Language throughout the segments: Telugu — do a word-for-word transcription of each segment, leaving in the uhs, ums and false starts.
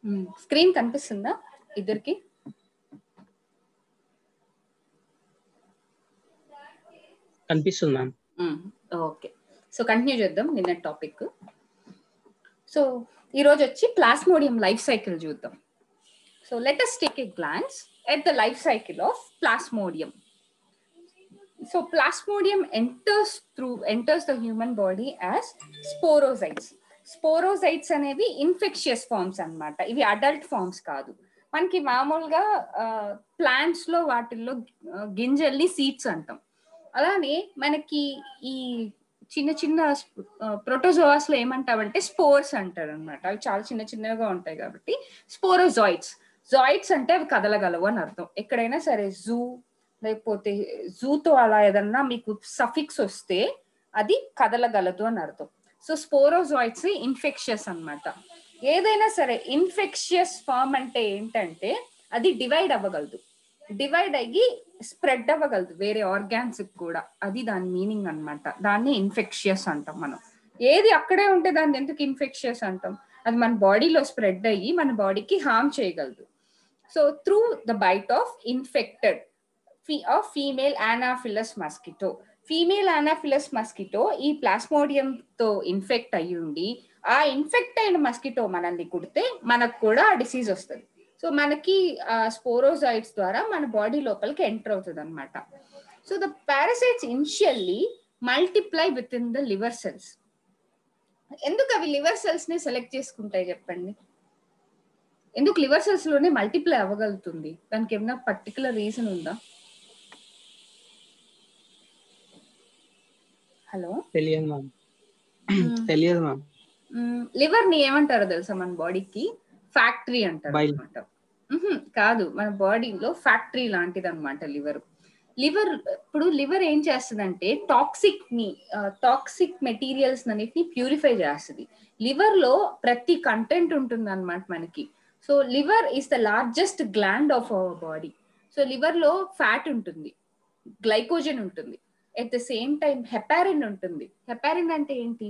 స్క్రీన్ కనిపిస్తుందా ఇద్దరికి? కనిపిస్తుంది మ్యామ్. ఓకే, సో కంటిన్యూ చేద్దాం నిన్న టాపిక్. సో ఈరోజు వచ్చి ప్లాస్మోడియం లైఫ్ సైకిల్ చూద్దాం. So let us take a glance at the life cycle of plasmodium. So plasmodium enters through enters the human body as sporocytes. Sporozoites అనేవి ఇన్ఫెక్షియస్ ఫార్మ్స్ అన్నమాట. ఇవి అడల్ట్ ఫార్మ్స్ కాదు. మనకి మామూలుగా ప్లాంట్స్ లో వాటిల్లో గింజల్ని సీడ్స్ అంటాం. అలానే మనకి ఈ చిన్న చిన్న ప్రోటోజోవాస్ లో ఏమంటామంటే స్పోర్స్ అంటారు అనమాట. అవి చాలా చిన్న చిన్నగా ఉంటాయి కాబట్టి స్పోరోజాయిడ్స్. జాయిడ్స్ అంటే అవి కదలగలవు అని అర్థం. ఎక్కడైనా సరే జూ లేకపోతే జూతో అలా ఏదన్నా మీకు సఫిక్స్ వస్తే అది కదలగలదు అని అర్థం. సో స్పోరోజాయిడ్స్ ఇన్ఫెక్షియస్ అన్నమాట. ఏదైనా సరే ఇన్ఫెక్షియస్ ఫార్మ్ అంటే ఏంటంటే అది డివైడ్ అవ్వగలదు, డివైడ్ అయ్యి స్ప్రెడ్ అవ్వగలదు వేరే ఆర్గాన్స్ కూడా. అది దాని మీనింగ్ అన్నమాట. దాన్ని ఇన్ఫెక్షియస్ అంటాం మనం. ఏది అక్కడే ఉంటే దాన్ని ఎందుకు ఇన్ఫెక్షియస్ అంటాం? అది మన బాడీలో స్ప్రెడ్ అయ్యి మన బాడీకి హార్మ్ చేయగలదు. So through the bite of infected of female anopheles mosquito. Female anopheles mosquito ఈ ప్లాస్మోడియం తో ఇన్ఫెక్ట్ అయ్యి ఉండి ఆ ఇన్ఫెక్ట్ అయిన మస్కిటో మనల్ని కుడితే మనకు కూడా ఆ డిసీజ్ వస్తుంది. సో మనకి ఆ స్పోరోజాయిడ్స్ ద్వారా మన బాడీ లోపలికి ఎంటర్ అవుతుంది అనమాట. So the parasites initially multiply with in the liver cells. ఎందుకు అవి లివర్ సెల్స్ ని సెలెక్ట్ చేసుకుంటాయి చెప్పండి? ఎందుకు లివర్ సెల్స్ లోనే మల్టిప్లై అవ్వగలుగుతుంది? దానికి ఏమైనా పర్టికులర్ రీజన్ ఉందా? హలో, తెలియదు మ్యామ్. తెలియదు మ్యామ్. లివర్ ని ఏమంటారో తెలుసా? మన బాడీకి ఫ్యాక్టరీ అంటారు అనమాట. కాదు, మన బాడీలో ఫ్యాక్టరీ లాంటిది అనమాట లివర్. లివర్ ఇప్పుడు లివర్ ఏం చేస్తుందంటే టాక్సిక్ ని టాక్సిక్ మెటీరియల్స్ అన్నిటిని ప్యూరిఫై చేస్తుంది. లివర్ లో ప్రతి కంటెంట్ ఉంటుంది అనమాట మనకి. So liver is the largest gland of our body. So liver లో ఫ్యాట్ ఉంటుంది, గ్లైకోజన్ ఉంటుంది, at the same time heparin ఉంటుంది. హెపారిన్ అంటే ఏంటి?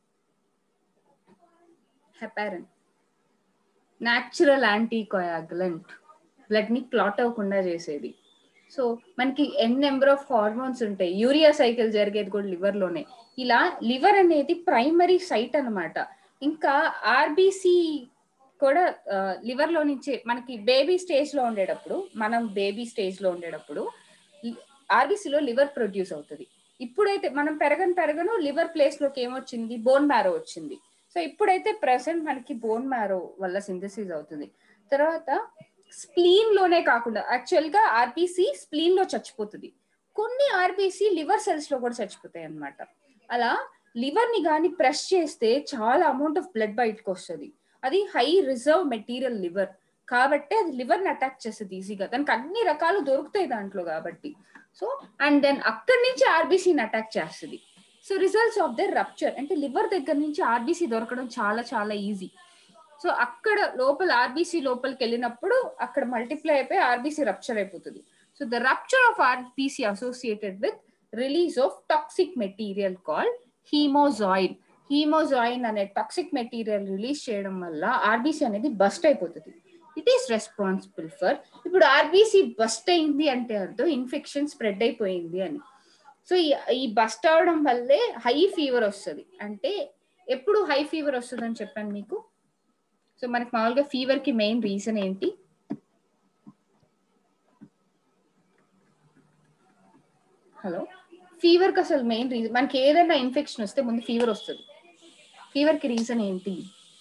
హెపారిన్ న్యాచురల్ యాంటీకోయాగులెంట్, బ్లడ్ ని క్లాట్ అవ్వకుండా చేసేది. సో మనకి ఎన్ నెంబర్ ఆఫ్ హార్మోన్స్ ఉంటాయి. యూరియా సైకిల్ జరిగేది కూడా లివర్ లోనే. ఇలా లివర్ అనేది ప్రైమరీ సైట్ అనమాట. ఇంకా ఆర్బిసి కూడా లివర్ లో నుంచే మనకి బేబీ స్టేజ్ లో ఉండేటప్పుడు మనం బేబీ స్టేజ్ లో ఉండేటప్పుడు ఆర్బిసిలో లివర్ ప్రొడ్యూస్ అవుతుంది. ఇప్పుడైతే మనం పెరగను పెరగను లివర్ ప్లేస్ లోకి ఏమొచ్చింది? బోన్ మ్యారో వచ్చింది. సో ఇప్పుడైతే ప్రెసెంట్ మనకి బోన్ మ్యారో వల్ల సింథసిస్ అవుతుంది. తర్వాత స్ప్లీన్ లోనే కాకుండా యాక్చువల్ గా ఆర్బిసి స్ప్లీన్ లో చచ్చిపోతుంది. కొన్ని ఆర్బిసి లివర్ సెల్స్ లో కూడా చచ్చిపోతాయి అన్నమాట. అలా లివర్ ని కానీ ప్రెస్ చేస్తే చాలా అమౌంట్ ఆఫ్ బ్లడ్ బయటకు వస్తుంది. అది హై రిజర్వ్ మెటీరియల్ లివర్ కాబట్టి అది లివర్ ని అటాక్ చేస్తుంది ఈజీగా. దానికి అన్ని రకాలు దొరుకుతాయి దాంట్లో కాబట్టి. సో అండ్ దెన్ అక్కడి నుంచి ఆర్బిసిని అటాక్ చేస్తుంది. So results of the rupture అంటే లివర్ దగ్గర నుంచి ఆర్బిసి దొరకడం చాలా చాలా ఈజీ. సో అక్కడ లోపల ఆర్బిసి లోపలికి వెళ్ళినప్పుడు అక్కడ మల్టిప్లై అయిపోయి ఆర్బిసి రప్చర్ అయిపోతుంది. So the rupture of RBC associated with release of toxic material called hemozoin. Hemozoin అనే టాక్సిక్ మెటీరియల్ రిలీజ్ చేయడం వల్ల ఆర్బిసి అనేది బస్ట్ అయిపోతుంది. ఇట్ ఈస్ రెస్పాన్సిబుల్ ఫర్, ఇప్పుడు ఆర్బిసి బస్ట్ అయింది అంటే అర్థం ఇన్ఫెక్షన్ స్ప్రెడ్ అయిపోయింది అని. సో ఈ బస్ట్ అవడం వల్లే హై ఫీవర్ వస్తుంది. అంటే ఎప్పుడు హై ఫీవర్ వస్తుంది అని చెప్పాను మీకు. సో మనకి మామూలుగా ఫీవర్ కి మెయిన్ రీజన్ ఏంటి? హలో, ఫీవర్ కి అసలు మెయిన్ రీజన్ మనకి ఏదైనా ఇన్ఫెక్షన్ వస్తే ముందు ఫీవర్ వస్తుంది. ఫీవర్ కి రీజన్ ఏంటి?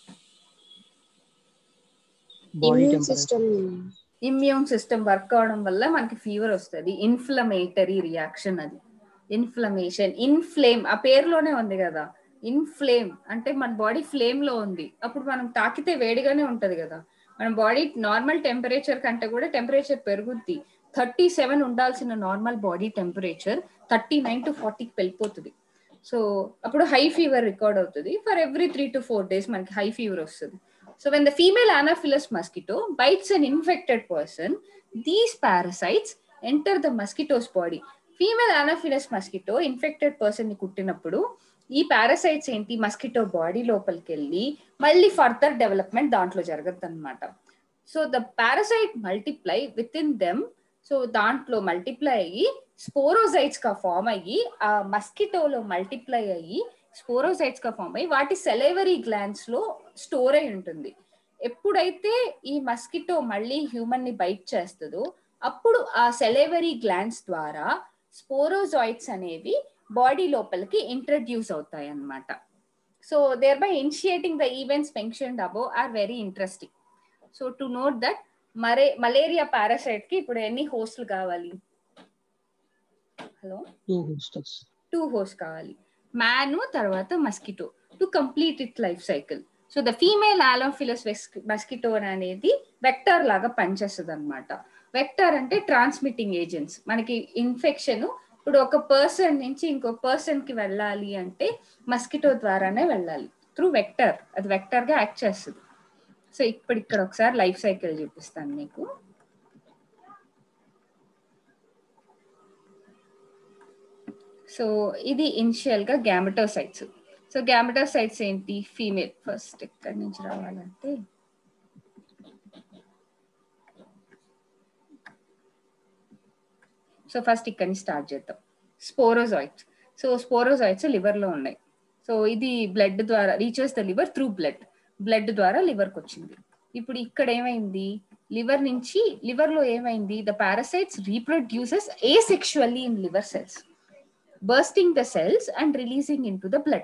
Immune system immune system work అవడం వల్ల మనకి ఫీవర్ వస్తుంది. ఇన్ఫ్లమేటరీ రియాక్షన్, అది ఇన్ఫ్లమేషన్. ఇన్ఫ్లేమ్ ఆ పేరులోనే ఉంది కదా, ఇన్ఫ్లేమ్ అంటే మన బాడీ ఫ్లేమ్ లో ఉంది. అప్పుడు మనం తాకితే వేడిగానే ఉంటది కదా. మన బాడీ నార్మల్ టెంపరేచర్ కంటే కూడా టెంపరేచర్ పెరుగుద్ది. థర్టీ సెవెన్ ఉండాల్సిన normal body temperature thirty nine to ఫార్టీకి వెళ్ళిపోతుంది. సో అప్పుడు హై ఫీవర్ రికార్డ్ అవుతుంది. For every three to four days మనకి హై ఫీవర్ వస్తుంది. So when the female Anopheles mosquito bites an infected person, these parasites enter the mosquito's body. Female anopheles mosquito infected person ని కుట్టినప్పుడు ఈ పారాసైట్స్ ఏంటి మస్కిటో బాడీ లోపలికి వెళ్ళి మళ్ళీ ఫర్దర్ డెవలప్మెంట్ దాంట్లో జరగదు అనమాట. So the parasite multiply with in them. So దాంట్లో మల్టిప్లై అయ్యి స్పోరోజైట్స్ గా ఫామ్ అయ్యి ఆ మస్కిటోలో మల్టిప్లై అయ్యి స్పోరోజైట్స్ గా ఫామ్ అయ్యి వాటి సెలైవరీ గ్లాండ్స్ లో స్టోర్ అయి ఉంటుంది. ఎప్పుడైతే ఈ మస్కిటో మళ్ళీ హ్యూమన్ ని బైట్ చేస్తుందో అప్పుడు ఆ సెలైవరీ గ్లాండ్స్ ద్వారా స్పోరోజాయిడ్స్ అనేవి బాడీ లోపలికి ఇంట్రడ్యూస్ అవుతాయి అన్నమాట. So there by initiating the events mentioned above are very interesting. So to note that మరే మలేరియా పారాసైట్ కి ఇప్పుడు ఎన్ని హోస్ట్లు కావాలి? Hello, two hostels two host కావాలి, మ్యాన్ తర్వాత mosquito to complete it life cycle. So the female anopheles mosquito అనేది వెక్టర్ లాగా పనిచేస్తుంది అనమాట. వెక్టర్ అంటే ట్రాన్స్మిటింగ్ ఏజెంట్స్. మనకి ఇన్ఫెక్షన్ ఇప్పుడు ఒక పర్సన్ నుంచి ఇంకో పర్సన్ కి వెళ్ళాలి అంటే మస్కిటో ద్వారానే వెళ్ళాలి, త్రూ వెక్టర్. అది వెక్టర్ గా యాక్ట్ చేస్తుంది. సో ఇప్పుడు ఇక్కడ ఒకసారి లైఫ్ సైకిల్ చూపిస్తాను మీకు. సో ఇది ఇనిషియల్ గా గ్యామెటోసైట్స్. సో గ్యామెటోసైట్స్ ఏంటి? ఫీమేల్. ఫస్ట్ ఎక్కడి నుంచి రావాలంటే సో ఫస్ట్ ఇక్కడ నుంచి స్టార్ట్ చేద్దాం. స్పోరోజాయిట్స్. సో స్పోరోజాయిట్స్ లివర్ లో ఉన్నాయి. సో ఇది బ్లడ్ ద్వారా reaches the liver through blood. Blood ద్వారా లివర్కి వచ్చింది. ఇప్పుడు ఇక్కడ ఏమైంది? లివర్ నుంచి లివర్ లో ఏమైంది? The parasites reproduces asexually in liver cells, bursting the cells and releasing into the blood.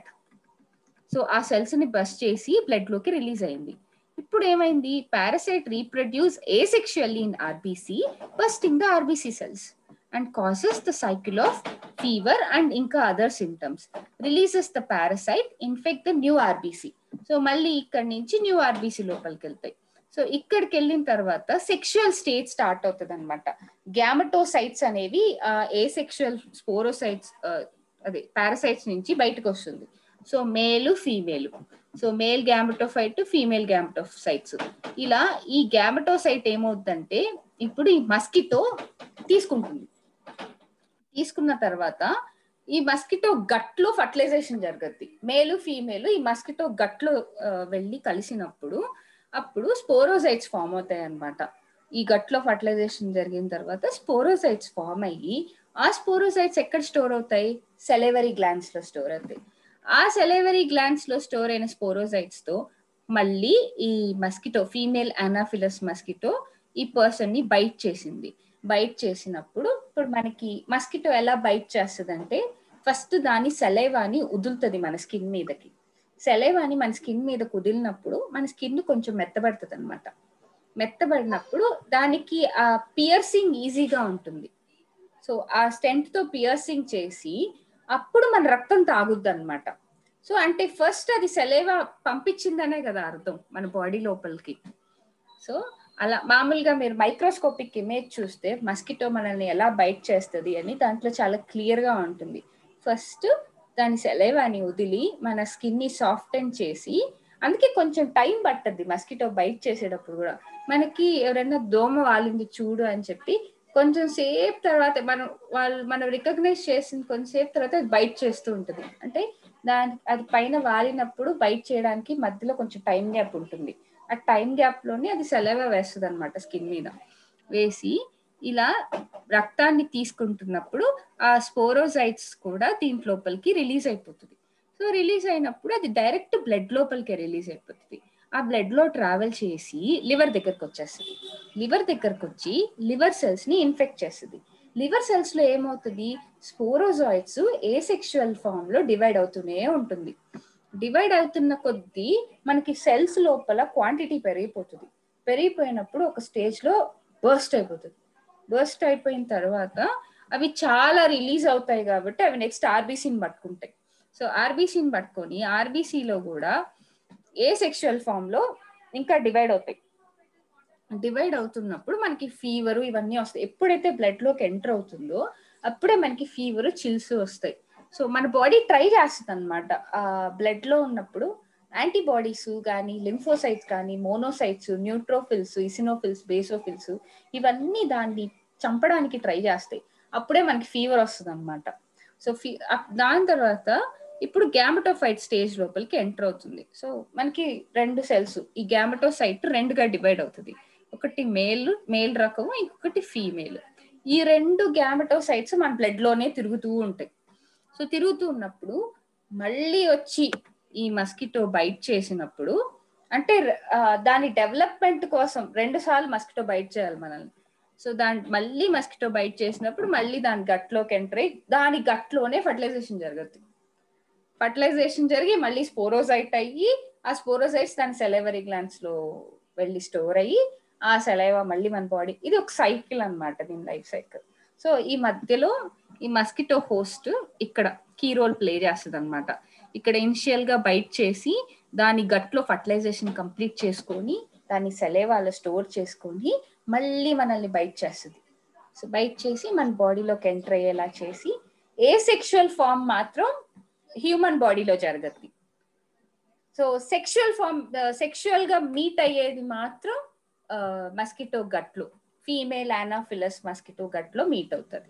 So ఆ సెల్స్ ని బస్ట్ చేసి బ్లడ్ లోకి రిలీజ్ అయింది. ఇప్పుడు ఏమైంది? Parasite reproduce asexually in R B C, bursting the R B C cells and causes the cycle of fever and ఇంకా other symptoms. Releases the parasite, infect the new R B C. So మళ్ళీ ఇక్కడ నుంచి న్యూ R B C లోపలికి వెళ్తాయి. సో ఇక్కడికి వెళ్ళిన తర్వాత సెక్షువల్ స్టేజ్ స్టార్ట్ అవుతుంది అనమాట. గ్యామటోసైట్స్ అనేవి ఏసెక్షువల్ స్పోరోసైట్స్ అదే పారాసైట్స్ నుంచి బయటకు వస్తుంది. So male female. So male gametophyte, female gametocytes. ఇలా ఈ గ్యామటోసైట్ ఏమవుతుందంటే ఇప్పుడు ఈ మస్కిటో తీసుకుంటుంది. తీసుకున్న తర్వాత ఈ మస్కిటో గట్లో ఫర్టిలైజేషన్ జరుగుద్ది. మేలు ఫీమేల్ ఈ మస్కిటో గట్లో వెళ్ళి కలిసినప్పుడు అప్పుడు స్పోరోజైట్స్ ఫామ్ అవుతాయి అన్నమాట. ఈ గట్లో ఫర్టిలైజేషన్ జరిగిన తర్వాత స్పోరోజైట్స్ ఫామ్ అయ్యి ఆ స్పోరోజైట్స్ ఎక్కడ స్టోర్ అవుతాయి? సెలైవరీ గ్లాండ్స్ లో స్టోర్ అవుతాయి. ఆ సెలైవరీ గ్లాండ్స్ లో స్టోర్ అయిన స్పోరోజైట్స్ తో మళ్ళీ ఈ మస్కిటో ఫీమేల్ అనాఫిలస్ మస్కిటో ఈ పర్సన్ ని బైట్ చేసింది. బైట్ చేసినప్పుడు ఇప్పుడు మనకి మస్కిటో ఎలా బైట్ చేస్తుంది అంటే ఫస్ట్ దాని సెలైవాని వదులుతుంది మన స్కిన్ మీదకి. సెలైవాని మన స్కిన్ మీద కుదిలినప్పుడు మన స్కిన్ కొంచెం మెత్తబడుతుంది అనమాట. మెత్తబడినప్పుడు దానికి ఆ పియర్సింగ్ ఈజీగా ఉంటుంది. సో ఆ స్టెంట్ తో పియర్సింగ్ చేసి అప్పుడు మన రక్తం తాగుద్ది అనమాట. సో అంటే ఫస్ట్ అది సెలైవా పంపించిందనే కదా అర్థం మన బాడీ లోపలికి. సో అలా మామూలుగా మీరు మైక్రోస్కోపిక్ ఇమేజ్ చూస్తే మస్కిటో మనల్ని ఎలా బైట్ చేస్తుంది అని దాంట్లో చాలా క్లియర్ గా ఉంటుంది. ఫస్ట్ దాని సెలైవాని వదిలి మన స్కిన్ ని సాఫ్టెన్ చేసి, అందుకే కొంచెం టైం పట్టద్ది మస్కిటో బైట్ చేసేటప్పుడు కూడా. మనకి ఎవరైనా దోమ వాలింది చూడు అని చెప్పి కొంచెం సేపు తర్వాత మనం వాళ్ళు మనం రికగ్నైజ్ చేసిన కొంచెంసేపు తర్వాత బైట్ చేస్తూ ఉంటుంది. అంటే దాని అది పైన వాలినప్పుడు బైట్ చేయడానికి మధ్యలో కొంచెం టైం గ్యాప్ ఉంటుంది. ఆ టైం గ్యాప్ లోనే అది సెలైవా వేస్తుంది అనమాట స్కిన్ మీద. వేసి ఇలా రక్తాన్ని తీసుకుంటున్నప్పుడు ఆ స్పోరోజైట్స్ కూడా దీని లోపలికి రిలీజ్ అయిపోతుంది. సో రిలీజ్ అయినప్పుడు అది డైరెక్ట్ బ్లడ్ లోపలికి రిలీజ్ అయిపోతుంది. ఆ బ్లడ్ లో ట్రావెల్ చేసి లివర్ దగ్గరకు వచ్చేస్తుంది. లివర్ దగ్గరకు వచ్చి లివర్ సెల్స్ ని ఇన్ఫెక్ట్ చేస్తుంది. లివర్ సెల్స్ లో ఏమవుతుంది? స్పోరోజాయిట్స్ ఏసెక్షువల్ ఫామ్ లో డివైడ్ అవుతూనే ఉంటుంది. డివైడ్ అవుతున్న కొద్దీ మనకి సెల్స్ లోపల క్వాంటిటీ పెరిగిపోతుంది. పెరిగిపోయినప్పుడు ఒక స్టేజ్ లో బర్స్ట్ అయిపోతుంది. బర్స్ట్ అయిపోయిన తర్వాత అవి చాలా రిలీజ్ అవుతాయి కాబట్టి అవి నెక్స్ట్ ఆర్బీసీని పట్టుకుంటాయి. సో ఆర్బీసీని పట్టుకొని ఆర్బీసీలో కూడా ఏ సెక్షువల్ ఫామ్ లో ఇంకా డివైడ్ అవుతాయి. డివైడ్ అవుతున్నప్పుడు మనకి ఫీవర్ ఇవన్నీ వస్తాయి. ఎప్పుడైతే బ్లడ్ లోకి ఎంటర్ అవుతుందో అప్పుడే మనకి ఫీవర్, చిల్స్ వస్తాయి. సో మన బాడీ ట్రై చేస్తుంది అనమాట ఆ బ్లడ్ లో ఉన్నప్పుడు యాంటీబాడీస్ కానీ, లింఫోసైట్స్ కానీ, మోనోసైట్స్, న్యూట్రోఫిల్స్, ఇసినోఫిల్స్, బేసోఫిల్స్ ఇవన్నీ దాన్ని చంపడానికి ట్రై చేస్తాయి. అప్పుడే మనకి ఫీవర్ వస్తుంది అనమాట. సో ఫీ దాని తర్వాత ఇప్పుడు గ్యామటోఫైట్ స్టేజ్ లోపలికి ఎంటర్ అవుతుంది. సో మనకి రెండు సెల్స్ ఈ గ్యామటోసైట్ రెండుగా డివైడ్ అవుతుంది. ఒకటి మేల్ మేల్ రకము, ఇంకొకటి ఫీమేల్. ఈ రెండు గ్యామటోసైట్స్ మన బ్లడ్ లోనే తిరుగుతూ ఉంటాయి. సో తిరుగుతూ ఉన్నప్పుడు మళ్ళీ వచ్చి ఈ మస్కిటో బైట్ చేసినప్పుడు, అంటే దాని డెవలప్మెంట్ కోసం రెండు సార్లు మస్కిటో బైట్ చేయాలి మనల్ని. సో దాని మళ్ళీ మస్కిటో బైట్ చేసినప్పుడు మళ్ళీ దాని గట్లోకి ఎంటర్ అయ్యి దాని గట్లోనే ఫర్టిలైజేషన్ జరుగుతుంది. ఫర్టిలైజేషన్ జరిగి మళ్ళీ స్పోరోజైట్ అయ్యి ఆ స్పోరోజైట్స్ దాని సెలైవరీ గ్లాండ్స్ లో వెళ్ళి స్టోర్ అయ్యి ఆ సెలైవా మళ్ళీ మన బాడీ, ఇది ఒక సైకిల్ అనమాట దీని లైఫ్ సైకిల్. సో ఈ మధ్యలో ఈ మస్కిటో హోస్ట్ ఇక్కడ కీ రోల్ ప్లే చేస్తుంది అనమాట. ఇక్కడ ఇనిషియల్ గా బైట్ చేసి దాని గట్లో ఫర్టిలైజేషన్ కంప్లీట్ చేసుకొని దాని సెలైవాలో స్టోర్ చేసుకొని మళ్ళీ మనల్ని బైట్ చేస్తుంది. సో బైట్ చేసి మన బాడీలోకి ఎంటర్ అయ్యేలా చేసి ఏ సెక్షువల్ ఫామ్ మాత్రం హ్యూమన్ బాడీలో జరగద్ది. సో సెక్షువల్ ఫామ్ సెక్షువల్ గా మీట్ అయ్యేది మాత్రం మస్కిటో గట్లో, ఫీమేల్ ఆనాఫిలస్ మస్కిటో గట్లో మీట్ అవుతుంది.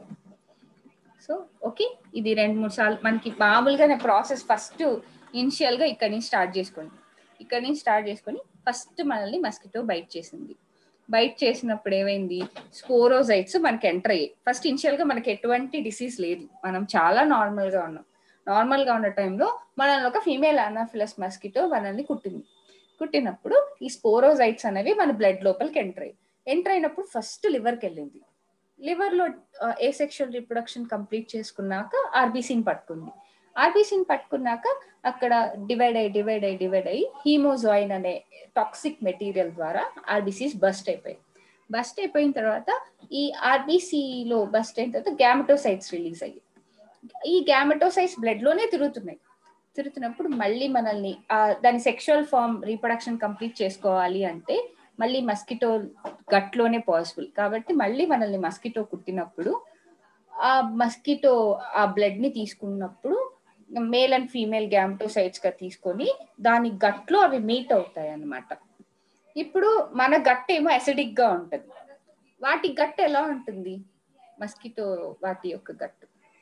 సో ఓకే, ఇది రెండు మూడు సార్లు మనకి మామూలుగానే ప్రాసెస్. ఫస్ట్ ఇనిషియల్ గా ఇక్కడ నుంచి స్టార్ట్ చేసుకోండి, ఇక్కడ నుంచి స్టార్ట్ చేసుకొని ఫస్ట్ మనల్ని మస్కిటో బైట్ చేసింది. బైట్ చేసినప్పుడు ఏమైంది, స్పోరోజైట్స్ మనకి ఎంటర్ అయ్యాయి. ఫస్ట్ ఇనిషియల్ గా మనకి ఎటువంటి డిసీజ్ లేదు, మనం చాలా నార్మల్ గా ఉన్నాం. నార్మల్ గా ఉన్న టైంలో మనల్ని ఒక ఫీమేల్ అనాఫిలస్ మస్కిటో మనల్ని కుట్టింది. కుట్టినప్పుడు ఈ స్పోరోజైట్స్ అనేవి మన బ్లడ్ లోపలికి ఎంటర్ అయ్యి ఎంటర్ అయినప్పుడు ఫస్ట్ లివర్కి వెళ్ళింది. లివర్ లో ఏ సెక్షువల్ రిప్రొడక్షన్ కంప్లీట్ చేసుకున్నాక ఆర్బీసీని పట్టుకుంది. ఆర్బీసీని పట్టుకున్నాక అక్కడ డివైడ్ అయ్యి డివైడ్ అయ్యి డివైడ్ అయ్యి హీమోజాయిన్ అనే టాక్సిక్ మెటీరియల్ ద్వారా ఆర్బీసీస్ బస్ట్ అయిపోయాయి. బస్ట్ అయిపోయిన తర్వాత ఈ ఆర్బీసీలో బస్ట్ అయిన తర్వాత గ్యామటోసైట్స్ రిలీజ్ అయ్యాయి. ఈ గ్యామటోసైట్స్ బ్లడ్ లోనే తిరుగుతున్నాయి. తిరుగుతున్నప్పుడు మళ్ళీ మనల్ని దాని సెక్షువల్ ఫామ్ రీప్రొడక్షన్ కంప్లీట్ చేసుకోవాలి అంటే మళ్ళీ మస్కిటో గట్లోనే పాసిబుల్. కాబట్టి మళ్ళీ మనల్ని మస్కిటో కుట్టినప్పుడు ఆ మస్కిటో ఆ బ్లడ్ ని తీసుకున్నప్పుడు మేల్ అండ్ ఫీమేల్ గ్యామటోసైట్స్ గా తీసుకొని దాని గట్లో అవి మీట్ అవుతాయి అన్నమాట. ఇప్పుడు మన గట్ ఏమో అసిడిక్ గా ఉంటది, వాటి గట్ ఎలా ఉంటుంది, మస్కిటో వాటి యొక్క గట్టు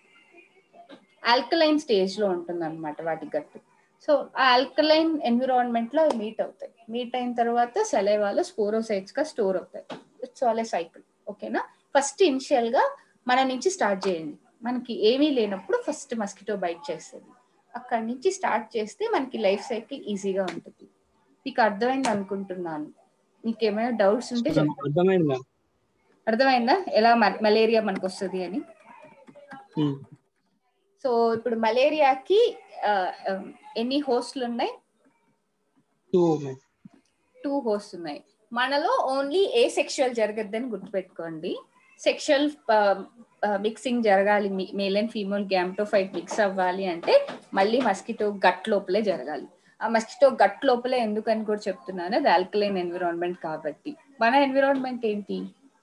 ఆల్కలైన్ స్టేజ్ లో ఉంటుంది అనమాట వాటి గట్టు. సో ఆ ఆల్కలైన్ ఎన్విరాన్మెంట్ లో మీట్ అవుతాయి. మీట్ అయిన తర్వాత సెలైవాలో స్పోరోసైట్స్ గా స్టోర్ అవుతాయి. It's all a cycle. ఓకేనా, ఫస్ట్ ఇనిషియల్ గా మన నుంచి స్టార్ట్ చేయండి. మనకి ఏమీ లేనప్పుడు ఫస్ట్ మస్కిటో బైట్ చేస్తుంది, అక్కడి నుంచి స్టార్ట్ చేస్తే మనకి లైఫ్ సైకిల్ ఈజీగా ఉంటుంది. మీకు అర్థమైంది అనుకుంటున్నాను. మీకు ఏమైనా డౌట్స్ ఉంటే చెప్పండి. అర్థమైందా ఎలా మలేరియా మనకు వస్తుంది అని? సో ఇప్పుడు మలేరియాకి ఎన్ని హోస్ట్లు ఉన్నాయి? టూ హోస్ట్ ఉన్నాయి. మనలో ఓన్లీ ఏ సెక్షువల్ జరగద్దని గుర్తుపెట్టుకోండి. సెక్షువల్ మిక్సింగ్ జరగాలి, male and female gametophyte mix అవ్వాలి అంటే మళ్ళీ మస్కిటో గట్ లోపలే జరగాలి. ఆ మస్కిటో గట్ లోపలే ఎందుకని కూడా చెప్తున్నాను, అది ఆల్కలైన్ ఎన్విరాన్మెంట్ కాబట్టి. మన ఎన్విరాన్మెంట్ ఏంటి,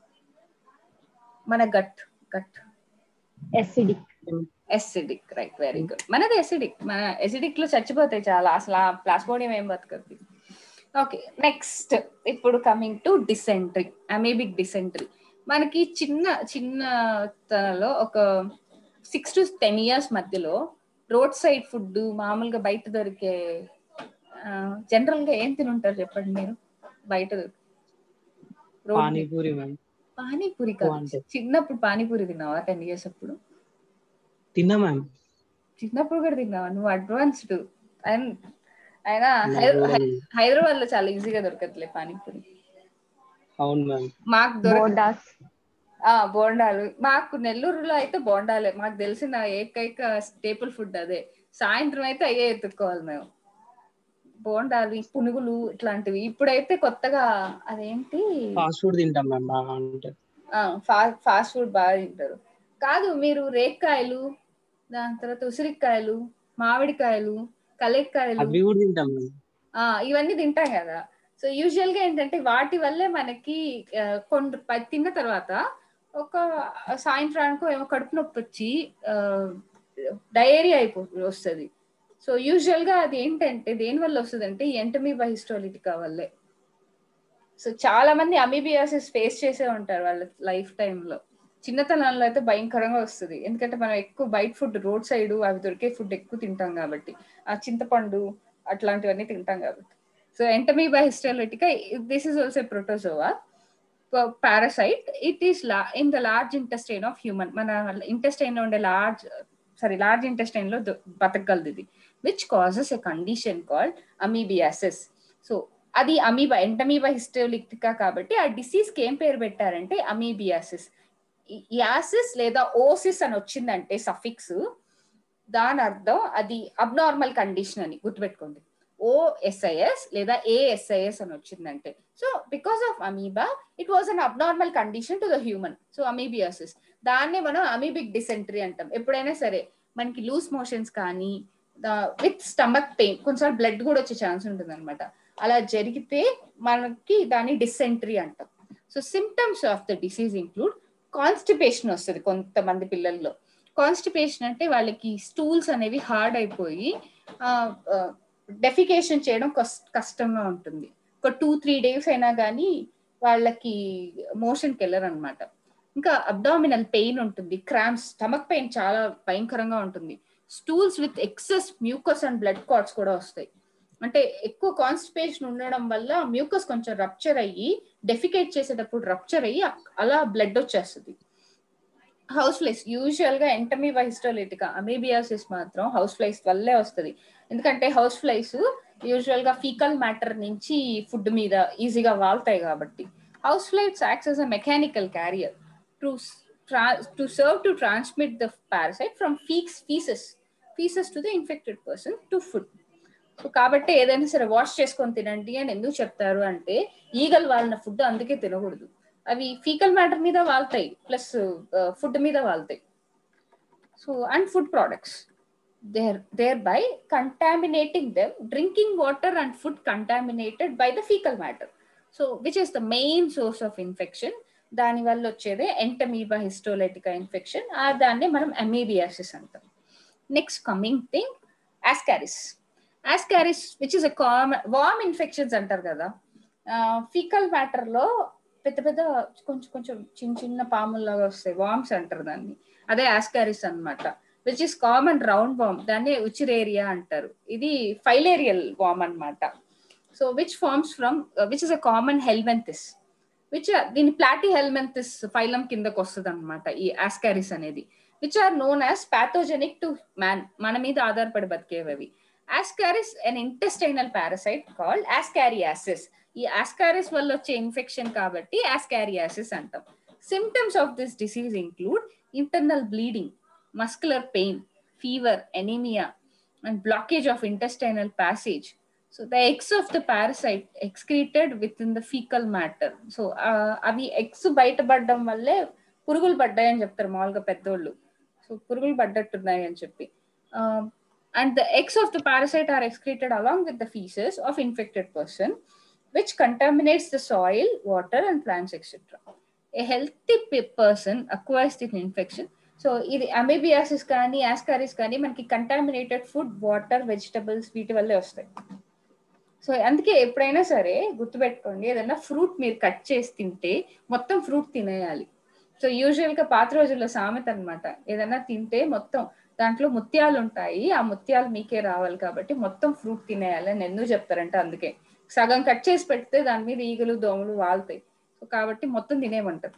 మన gut gut acidic. Acidic, right, very good. మనది ఎసిడిక్. మన ఎసిడిక్ లో చచ్చిపోతాయి చాలా, అసలు ఆ ప్లాస్మోడియం ఏం బతకదు. ఓకే, నెక్స్ట్ ఇప్పుడు coming to dysentery, amoebic dysentery. మనకి చిన్న చిన్న తనలో ఒక సిక్స్ టు టెన్ ఇయర్స్ మధ్యలో రోడ్ సైడ్ ఫుడ్ మామూలుగా బయట దొరికే జనరల్ గా ఏం తినుంటారు చెప్పండి మీరు? బయట పానీపూరి. పానీపూరి కాదు, చిన్నప్పుడు పానీపూరి తిన్నావా? టెన్ ఇయర్స్ అప్పుడు తిన్నా మ్యామ్. చిన్నప్పుడు కూడా తిన్నావా? నువ్వు అడ్వాన్స్డ్. అయినా హైదరాబాద్ లో చాలా ఈజీగా దొరకట్లే పానీపూరి. అవును మ్యామ్. మాకు దొరక బోండాలు, మాకు నెల్లూరులో అయితే బోండాలే మాకు తెలిసిన ఏకైక స్టేపుల్ ఫుడ్. అదే సాయంత్రం అయితే అయ్యే ఎత్తుక్కోవాలి మేము, బోండాలు, పునుగులు ఇట్లాంటివి. ఇప్పుడైతే కొత్తగా అదేంటి ఫాస్ట్ ఫుడ్ తింటాం మ్యామ్. బాగా ఉంటుంది. ఫాస్ట్ ఫుడ్ బాగా తింటారు. కాదు, మీరు రేక్కాయలు, దాని తర్వాత ఉసిరికాయలు, మామిడికాయలు, కలెక్కాయలు ఇవన్నీ తింటాం కదా. సో యూజువల్ గా ఏంటంటే వాటి వల్లే మనకి కొండ తిన్న తర్వాత ఒక సాయంత్రానికో ఏమో కడుపు నొప్పి వచ్చి డయేరియా అయిపో వస్తుంది. సో యూజువల్ గా అది ఏంటంటే దేని వల్ల వస్తుంది అంటే ఎంటమీబా హిస్టోలిటికా వల్లే. సో చాలా మంది అమీబియాసిస్ ఫేస్ చేసే ఉంటారు వాళ్ళ లైఫ్ టైంలో. చిన్నతనంలో అయితే భయంకరంగా వస్తుంది, ఎందుకంటే మనం ఎక్కువ బయట ఫుడ్, రోడ్ సైడ్ అవి దొరికే ఫుడ్ ఎక్కువ తింటాం కాబట్టి, ఆ చింతపండు అట్లాంటివన్నీ తింటాం కాబట్టి. So entamoeba histolytica, this is also protozoa parasite. It is la in the large intestine of human, మన ఇంటెస్టైన్ లో ఉండే లార్జ్ సారీ లార్జ్ ఇంటెస్టైన్ లో బతకగలదు ఇది, which causes a condition called amoebiasis. So అది అమీబా, ఎంటమీబా హిస్టోలిటికా కాబట్టి ఆ డిసీజ్ కి ఏం పేరు పెట్టారంటే అమీబియాసిస్. యాసిస్ లేదా ఓసిస్ అని వచ్చిందంటే సఫిక్స్, దాని అర్థం అది అబ్నార్మల్ కండిషన్ అని గుర్తుపెట్టుకోండి. ఓఎస్ఐఎస్ లేదా ఏఎస్ఐఎస్ అని వచ్చిందంటే, so because of amoeba it was an abnormal condition to the human. So amoebiasis, దాన్నే మనం అమీబిక్ డిసెంట్రీ అంటాం. ఎప్పుడైనా సరే మనకి లూజ్ మోషన్స్ కానీ విత్ స్టమక్ పెయిన్, కొన్నిసార్లు బ్లడ్ కూడా వచ్చే ఛాన్స్ ఉంటుంది అనమాట, అలా జరిగితే మనకి దాన్ని డిసెంట్రీ అంటాం. So symptoms of the disease include constipation వస్తుంది కొంతమంది పిల్లల్లో. కాన్స్టిపేషన్ అంటే వాళ్ళకి స్టూల్స్ అనేవి హార్డ్ అయిపోయి డెఫికేషన్ చేయడం కష్టంగా ఉంటుంది. ఒక టూ త్రీ డేస్ అయినా కానీ వాళ్ళకి మోషన్కి వెళ్ళరు అనమాట. ఇంకా అబ్డామినల్ పెయిన్ ఉంటుంది, క్రాంప్స్, స్టమక్ పెయిన్ చాలా భయంకరంగా ఉంటుంది. Stools with excess mucus and blood clots కూడా వస్తాయి. అంటే ఎక్కువ కాన్స్టిపేషన్ ఉండడం వల్ల మ్యూకస్ కొంచెం రప్చర్ అయ్యి, డెఫికేట్ చేసేటప్పుడు రప్చర్ అయ్యి అలా బ్లడ్ వచ్చేస్తుంది. హౌస్ ఫ్లైస్, యూజువల్ గా ఎంటమీబా హిస్టోలిటికా, అమీబియాసిస్ మాత్రం హౌస్ ఫ్లైస్ వల్లే వస్తుంది. ఎందుకంటే హౌస్ ఫ్లైస్ యూజువల్ గా ఫీకల్ మ్యాటర్ నుంచి ఫుడ్ మీద ఈజీగా వాళ్తాయి కాబట్టి. House flies acts as a mechanical carrier to to serve to transmit the parasite from faeces faeces faeces to the infected person to food. So కాబట్టి ఏదైనా సరే వాష్ చేసుకొని తినండి అని ఎందుకు చెప్తారు అంటే, ఈగలు వాళ్ళ ఫుడ్ అందుకే తినకూడదు, అవి ఫీకల్ మ్యాటర్ మీద వాళ్తాయి ప్లస్ ఫుడ్ మీద వాళ్తాయి. So and food products, there there by contaminating them, drinking water and food contaminated by the faecal matter, so which is the main source of infection. దాని వల్ల వచ్చేదే ఎంటమీబా హిస్టోలిటికా ఇన్ఫెక్షన్, ఆ దాన్ని మనం అమీబియాసిస్ అంటాం. Next coming thing ascaris. Ascaris which is a common worm infections అంటారు కదా, ఫీకల్ మ్యాటర్ లో పెద్ద పెద్ద కొంచెం కొంచెం చిన్న చిన్న పాముల్లాగా వస్తాయి, వార్మ్స్ అంటారు దాన్ని, అదే ఆస్కారిస్ అన్నమాట. Which is common round worm, దాన్ని ఉచిరేరియా అంటారు. ఇది ఫైలేరియల్ వార్మ్ అన్నమాట. So which forms from which is a common helminthes, which దీని ప్లాటీ హెల్మెంతిస్ ఫైలం కిందకు వస్తుంది అనమాట ఈ ఆస్కారిస్ అనేది, which are known as pathogenic to man, మన మీద ఆధారపడి బతికేవి. Ascaris an intestinal parasite called ascariasis. ఈ ఆస్కారిస్ వల్ల వచ్చే ఇన్ఫెక్షన్ కాబట్టి ఆస్కారియాసిస్ అంటాం. Symptoms of this disease include internal bleeding, muscular pain, fever, anaemia and blockage of intestinal passage. So the eggs of the parasite excreted with in the faecal matter. So అవి ఎగ్స్ బయటపడడం వల్లే పురుగులు పడ్డాయని చెప్తారు మామూలుగా పెద్దోళ్ళు, సో పురుగులు పడ్డట్టున్నాయి అని చెప్పి. And the eggs of the parasite are excreted along with the feces of infected person, which contaminates the soil, water and plants, et cetera. A healthy person acquires this infection. So ఇది అమీబియాసిస్ కానీ ఆస్కారిస్ కానీ మనకి కంటామినేటెడ్ ఫుడ్, వాటర్, వెజిటబుల్స్ వీటి వల్లే వస్తాయి. సో అందుకే ఎప్పుడైనా సరే గుర్తుపెట్టుకోండి, ఏదైనా ఫ్రూట్ మీరు కట్ చేసి తింటే మొత్తం ఫ్రూట్ తినేయాలి. సో యూజువల్ గా పాత రోజుల్లో సామెత అనమాట, ఏదైనా తింటే మొత్తం దాంట్లో ముత్యాలు ఉంటాయి, ఆ ముత్యాలు మీకే రావాలి కాబట్టి మొత్తం ఫ్రూట్ తినేయాలి అని ఎందుకు చెప్తారంటే, అందుకే సగం కట్ చేసి పెడితే దాని మీద ఈగలు దోమలు వాళ్తాయి, సో కాబట్టి మొత్తం తినేమంటారు.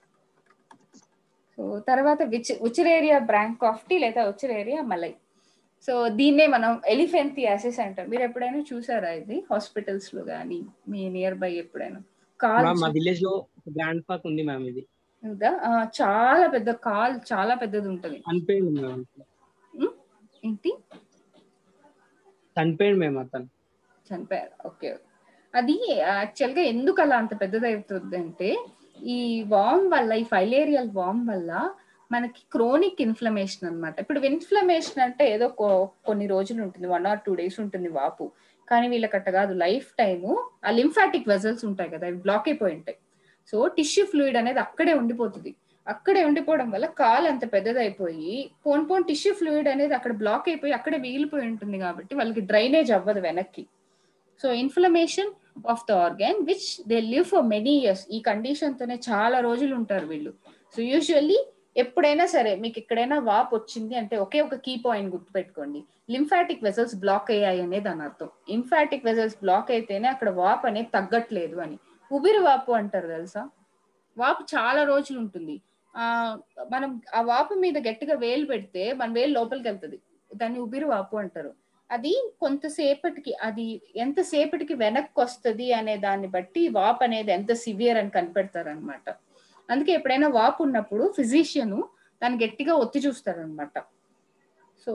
సో తర్వాత విచ్ ఉచిరేరియా బ్రాంకాఫ్టీ లేదా ఉచిరేరియా మలై. సో దీన్నే మనం ఎలిఫెంథియాసిస్ అంటాం. మీరు ఎప్పుడైనా చూసారా ఇది హాస్పిటల్స్ లో కానీ మీ నియర్ బై ఎప్పుడైనా? కాల్ మా విలేజ్ లో గ్రాండ్ పార్క్ ఉంది మ్యామ్, ఇది చాలా పెద్ద కాల్, చాలా పెద్దది ఉంటది. చనిపోయింది మ్యామ్. ఏంటి చనిపోయింది మేము, అతను చనిపోయారు. ఓకే, అది యాక్చువల్ గా ఎందుకు అలా అంత పెద్దది అవుతుంది అంటే, ఈ వామ్ వల్ల, ఈ ఫైలేరియల్ వామ్ వల్ల మనకి క్రోనిక్ ఇన్ఫ్లమేషన్ అనమాట. ఇప్పుడు ఇన్ఫ్లమేషన్ అంటే ఏదో కొన్ని రోజులు ఉంటుంది, వన్ ఆర్ టూ డేస్ ఉంటుంది వాపు, కానీ వీళ్ళకట్ట కాదు, లైఫ్ టైము ఆ లింఫాటిక్ వెజల్స్ ఉంటాయి కదా, అవి బ్లాక్ అయిపోయి ఉంటాయి. సో టిష్యూ ఫ్లూయిడ్ అనేది అక్కడే ఉండిపోతుంది, అక్కడే ఉండిపోవడం వల్ల కాలు అంత పెద్దదైపోయి పోన్ పోన్ టిష్యూ ఫ్లూయిడ్ అనేది అక్కడ బ్లాక్ అయిపోయి అక్కడే వీగిలిపోయి ఉంటుంది కాబట్టి వాళ్ళకి డ్రైనేజ్ అవ్వదు వెనక్కి. So inflammation of the organ which they live for many years, ఈ కండిషన్ తోనే చాలా రోజులు ఉంటారు వీళ్ళు. సో యూజువల్లీ ఎప్పుడైనా సరే మీకు ఎక్కడైనా వాపు వచ్చింది అంటే ఒకే ఒక కీ పాయింట్ గుర్తుపెట్టుకోండి, లింఫాటిక్ వెజల్స్ బ్లాక్ అయ్యాయి అనేది దాని అర్థం. లింఫాటిక్ వెజల్స్ బ్లాక్ అయితేనే అక్కడ వాపు అనేది తగ్గట్లేదు అని. ఉబిరి వాపు అంటారు తెలుసా, వాపు చాలా రోజులు ఉంటుంది. ఆ మనం ఆ వాపు మీద గట్టిగా వేలు పెడితే మన వేలు లోపలికి వెళ్తుంది, దాన్ని ఉబిరి వాపు అంటారు. అది కొంతసేపటికి, అది ఎంతసేపటికి వెనక్కి వస్తుంది అనే దాన్ని బట్టి వాపు అనేది ఎంత సివియర్ అని కనిపెడతారు అనమాట. అందుకే ఎప్పుడైనా వాపు ఉన్నప్పుడు ఫిజిషియన్ దాన్ని గట్టిగా ఒత్తి చూస్తారు అనమాట. So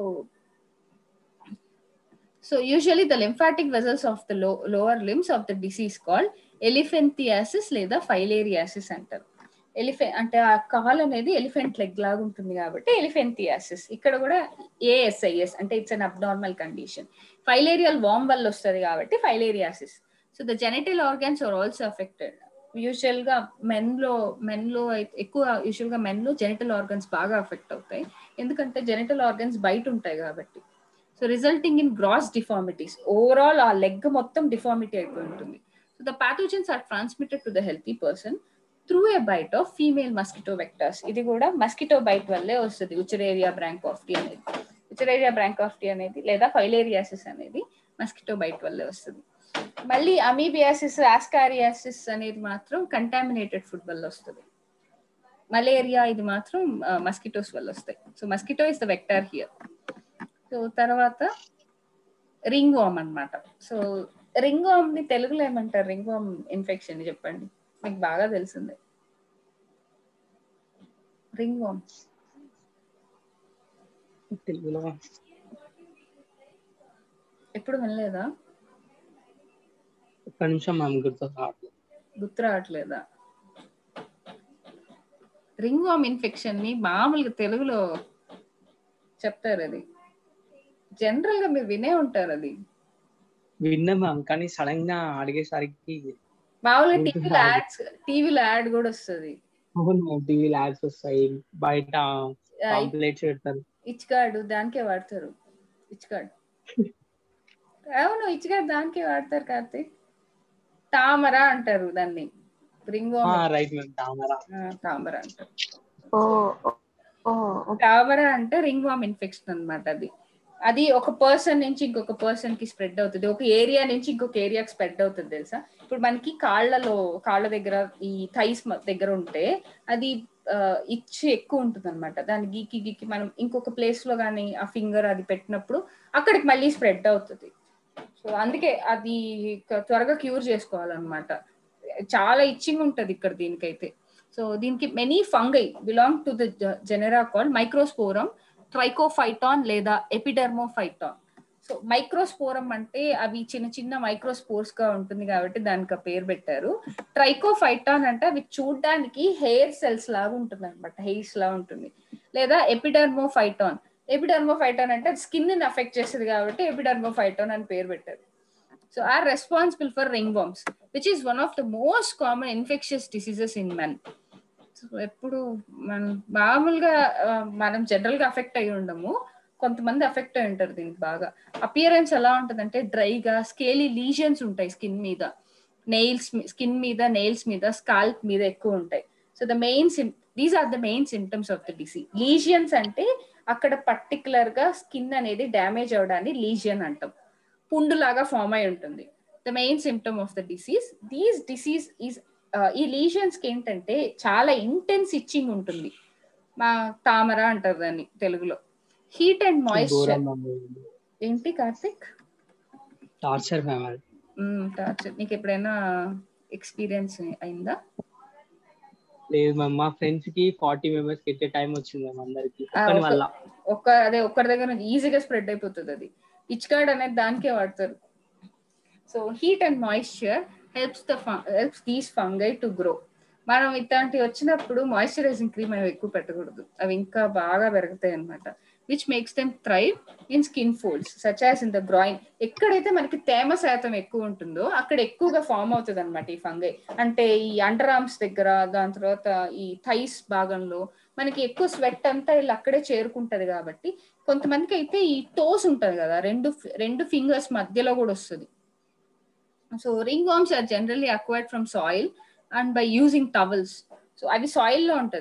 so usually the lymphatic vessels of the low lower limbs of the disease called elephantiasis లేదా ఫైలేరియాసిస్ అంటారు. ఎలిఫె అంటే ఆ కాల్ అనేది ఎలిఫెంట్ లెగ్ లాగా ఉంటుంది కాబట్టి ఎలిఫెంథియాసిస్. ఇక్కడ కూడా ఏఎస్ఐఎస్ అంటే it's an abnormal condition. Filarial worm వల్ల వస్తుంది కాబట్టి filariasis. So the genital organs are also affected. Usual గా మెన్ లో మెన్ లో ఎక్కువ యూజువల్ గా మెన్ లో జెనిటల్ ఆర్గన్స్ బాగా అఫెక్ట్ అవుతాయి, ఎందుకంటే జెనిటల్ ఆర్గన్స్ బయట ఉంటాయి కాబట్టి. So resulting in gross deformities, overall ఆ లెగ్ మొత్తం డిఫార్మిటీ అయిపోయి ఉంటుంది. So the pathogens are transmitted to the healthy person through a bite of female mosquito vectors. ఇది కూడా మస్కిటో బైట్ వల్లే వస్తుంది ఉచరేరియా బ్రాంకాఫ్టీ అనేది. ఉచరేరియా బ్రాంకాఫ్టీ అనేది లేదా ఫైలేరియాసిస్ అనేది మస్కిటో బైట్ వల్లే వస్తుంది. మళ్ళీ అమీబియాసిస్, ఆస్కారియాసిస్ అనేది మాత్రం కంటామినేటెడ్ ఫుడ్ వల్ల వస్తుంది. మలేరియా ఇది మాత్రం మస్కిటోస్ వల్ల వస్తాయి. So mosquito is the vector here. So తర్వాత రింగ్ వామ్ అన్నమాట. సో రింగ్ వామ్ ని తెలుగులో ఏమంటారు? రింగ్ వామ్ ఇన్ఫెక్షన్ చెప్పండి, మీకు బాగా తెలిసిందే. రింగ్ వామ్ తెలుగులో ఎప్పుడు వినలేదా? ఒక్క నిమిషం మ్యామ్, గుర్తు రావట్లేదు. గుర్తు రావట్లేదా? రింగ్ వామ్ ఇన్ఫెక్షన్ ని మామూలుగా తెలుగులో చెప్తారు, అది జనరల్ గా మీరు వినే ఉంటారు. అది విన్నా మ్యామ్, కానీ సడన్ గా అడిగేసరికి మామూలుగా టీవీలో యాడ్స్ టీవీలో యాడ్ కూడా వస్తుంది. అవును, టీవీలో యాడ్స్ వస్తాయి, బయట పాంప్లెట్స్ పెడతారు. ఇచ్కాడు దానికే వాడతారు. ఇచ్కాడు అవును, ఇచ్కాడు దానికే వాడతారు. కార్తీక్ తామర అంటారు దాన్ని, రింగ్ వామ్ రైట్ మ్యామ్, తామర తామర అంటారు. ఓ తామర అంటే రింగ్ వామ్ ఇన్ఫెక్షన్ అన్నమాట. అది అది ఒక పర్సన్ నుంచి ఇంకొక పర్సన్ కి స్ప్రెడ్ అవుతుంది, ఒక ఏరియా నుంచి ఇంకొక ఏరియాకి స్ప్రెడ్ అవుతుంది తెలుసా. ఇప్పుడు మనకి కాళ్ళలో కాళ్ళ దగ్గర ఈ థైస్ దగ్గర ఉంటే అది ఇచ్చి ఎక్కువ ఉంటుంది అనమాట. దాన్ని గీకి గీకి మనం ఇంకొక ప్లేస్ లో కానీ ఆ ఫింగర్ అది పెట్టినప్పుడు అక్కడికి మళ్ళీ స్ప్రెడ్ అవుతుంది. సో అందుకే అది త్వరగా క్యూర్ చేసుకోవాలన్నమాట. చాలా ఇచ్చింగ్ ఉంటుంది ఇక్కడ దీనికైతే. సో దీనికి many fungi belong to the genera called microsporum, trichophyton లేదా ఎపిడెర్మోఫైటాన్. సో మైక్రోస్పోరం అంటే అవి చిన్న చిన్న మైక్రోస్పోర్స్ గా ఉంటుంది కాబట్టి దానికి ఆ పేరు పెట్టారు. ట్రైకోఫైటాన్ అంటే అవి చూడడానికి హెయిర్ సెల్స్ లాగా ఉంటుంది అనమాట, హెయిర్స్ లా ఉంటుంది. లేదా ఎపిడెర్మోఫైటాన్, ఎపిడెర్మోఫైటాన్ అంటే స్కిన్ ని అఫెక్ట్ చేస్తుంది కాబట్టి ఎపిడెర్మోఫైటాన్ అని పేరు పెట్టారు. So are responsible for ringworms which is one of the most common infectious diseases in men. So ఎప్పుడు మనం మామూలుగా మనం జనరల్ గా అఫెక్ట్ అయ్యి ఉండము, కొంతమంది అఫెక్ట్ అయి ఉంటారు దీనికి బాగా. అపియరెన్స్ ఎలా ఉంటుందంటే డ్రైగా స్కేలీ లీజన్స్ ఉంటాయి స్కిన్ మీద, నెయిల్స్ స్కిన్ మీద, నెయిల్స్ మీద, స్కాల్ప్ మీద ఎక్కువ ఉంటాయి. So the main these are the main symptoms of the disease. Lesions అంటే అక్కడ పర్టికులర్ గా స్కిన్ అనేది డ్యామేజ్ అవడాన్ని లీజియన్ అంటాం, పుండు లాగా ఫామ్ అయి ఉంటుంది. The main symptom of the disease. These disease is ఈ లీజన్స్ కి ఏంటంటే చాలా ఇంటెన్స్ ఇచ్చింగ్ ఉంటుంది, మా తామర అంటారు దాన్ని తెలుగులో. Heat and moisture. ఏంటి కార్తిక్? Torture family. టార్చర్ నీకు ఎప్పుడైనా ఎక్స్పీరియన్స్ అయిందా? లేదు మ్యామ్, మా ఫ్రెండ్స్ కి ఫార్టీ మెంబర్స్ కి ఎట్ టైం వచ్చింది మ్యామ్ అందరికి. ఒక్కని వల్ల ఒక్క అదే ఒక్కరి దగ్గర ఈజీగా స్ప్రెడ్ అయిపోతుంది. అది ఇచ్కార్డ్ అనేది దానికే వాడతారు. So heat and moisture helps the helps these fungi to grow. మనం ఇట్లాంటివి వచ్చినప్పుడు మాయిశ్చరైజింగ్ క్రీమ్ అవి ఎక్కువ పెట్టకూడదు, అవి ఇంకా బాగా పెరుగుతాయి అనమాట. Which makes them thrive in skin folds such as in the groin. ఎక్కడైతే మనకి తేమ శాతం ఎక్కువ ఉంటుందో అక్కడ ఎక్కువగా ఫామ్ అవుతుంది అనమాట ఈ ఫంగై. అంటే ఈ అండర్ ఆర్మ్స్ దగ్గర, దాని తర్వాత ఈ థైస్ భాగంలో మనకి ఎక్కువ స్వెట్ అంతా ఇలా అక్కడే చేరుకుంటది కాబట్టి కొంతమందికి అయితే ఈ టోస్ ఉంటది కదా, రెండు రెండు ఫింగర్స్ మధ్యలో కూడా వస్తుంది. So ringworms are generally acquired from soil and by using towels. So అవి సాయిల్ లో ఉంటది,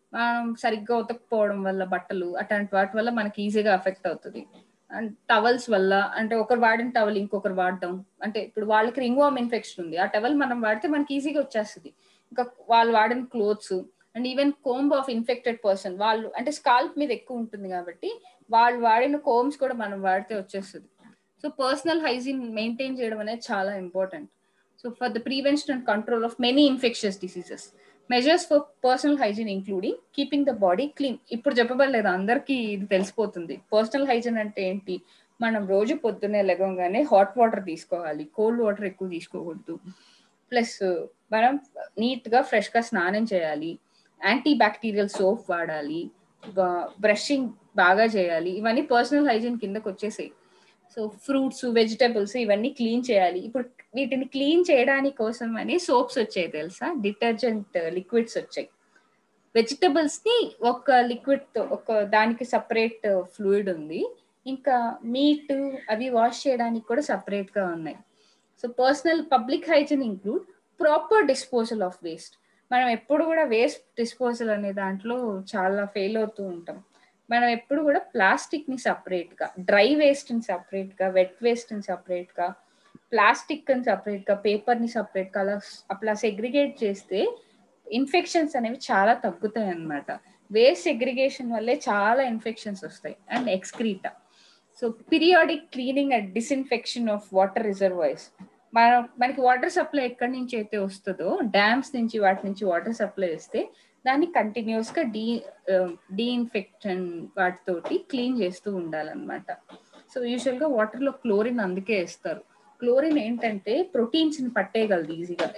మనం సరిగ్గా ఉతకపోవడం వల్ల బట్టలు అట్లాంటి వాటి వల్ల మనకి ఈజీగా అఫెక్ట్ అవుతుంది. అండ్ టవల్స్ వల్ల, అంటే ఒకరు వాడిన టవల్ ఇంకొకరు వాడడం, అంటే ఇప్పుడు వాళ్ళకి రింగ్ వార్మ్ ఇన్ఫెక్షన్ ఉంది, ఆ టవల్ మనం వాడితే మనకి ఈజీగా వచ్చేస్తుంది. ఇంకా వాళ్ళు వాడిన clothes and even comb of infected person, వాళ్ళు అంటే స్కాల్ప్ మీద ఎక్కువ ఉంటుంది కాబట్టి వాళ్ళు వాడిన కోమ్స్ కూడా మనం వాడితే వచ్చేస్తుంది. సో పర్సనల్ హైజీన్ మెయింటైన్ చేయడం అనేది చాలా important. So for the prevention and control of many infections diseases, measures for personal hygiene including keeping the body clean. ఇప్పుడు చెప్పబడలేదు, అందరికీ ఇది తెలిసిపోతుంది. పర్సనల్ హైజీన్ అంటే ఏంటి? మనం రోజు పొద్దున్నే లెగంగానే హాట్ వాటర్ తీసుకోవాలి, కోల్డ్ వాటర్ ఎక్కువ తీసుకోకూడదు. ప్లస్ మనం నీట్ గా ఫ్రెష్ గా స్నానం చేయాలి, యాంటీ బ్యాక్టీరియల్ సోప్ వాడాలి, బ్రషింగ్ బాగా చేయాలి. ఇవన్నీ పర్సనల్ హైజీన్ కిందకి వచ్చేసాయి. సో ఫ్రూట్స్, వెజిటబుల్స్ ఇవన్నీ క్లీన్ చేయాలి. ఇప్పుడు వీటిని క్లీన్ చేయడానికి కోసం అని సోప్స్ వచ్చాయి తెలుసా, డిటర్జెంట్ లిక్విడ్స్ వచ్చాయి. వెజిటబుల్స్ ని ఒక లిక్విడ్ తో ఒక దానికి సపరేట్ ఫ్లూయిడ్ ఉంది, ఇంకా మీట్ అవి వాష్ చేయడానికి కూడా సపరేట్ గా ఉన్నాయి. So personal public hygiene include proper disposal of waste. మనం ఎప్పుడు కూడా వేస్ట్ డిస్పోజల్ అనే దాంట్లో చాలా ఫెయిల్ అవుతూ ఉంటాం. మనం ఎప్పుడు కూడా ప్లాస్టిక్ ని సపరేట్ గా, డ్రై వేస్ట్ ని సపరేట్ గా, వెట్ వేస్ట్ ని సపరేట్ గా, ప్లాస్టిక్ ని సపరేట్ గా, పేపర్ ని సపరేట్ గా అలా అట్లా సెగ్రిగేట్ చేస్తే ఇన్ఫెక్షన్స్ అనేవి చాలా తగ్గుతాయి అన్నమాట. వేస్ట్ సెగ్రిగేషన్ వల్లే చాలా ఇన్ఫెక్షన్స్ వస్తాయి. And excreta, so periodic cleaning and disinfection of water reservoirs. మనం మనకి వాటర్ సప్లై ఎక్కడి నుంచి అయితే వస్తుందో, డ్యామ్స్ నుంచి వాటి నుంచి వాటర్ సప్లై వస్తే దాన్ని కంటిన్యూస్ గా డీ డీఇన్ఫెక్షన్ వాటితోటి క్లీన్ చేస్తూ ఉండాలన్నమాట. సో యూజువల్ గా వాటర్ లో క్లోరిన్ అందుకే వేస్తారు. క్లోరిన్ ఏంటంటే ప్రోటీన్స్ ని పట్టేయగలదు ఈజీగా,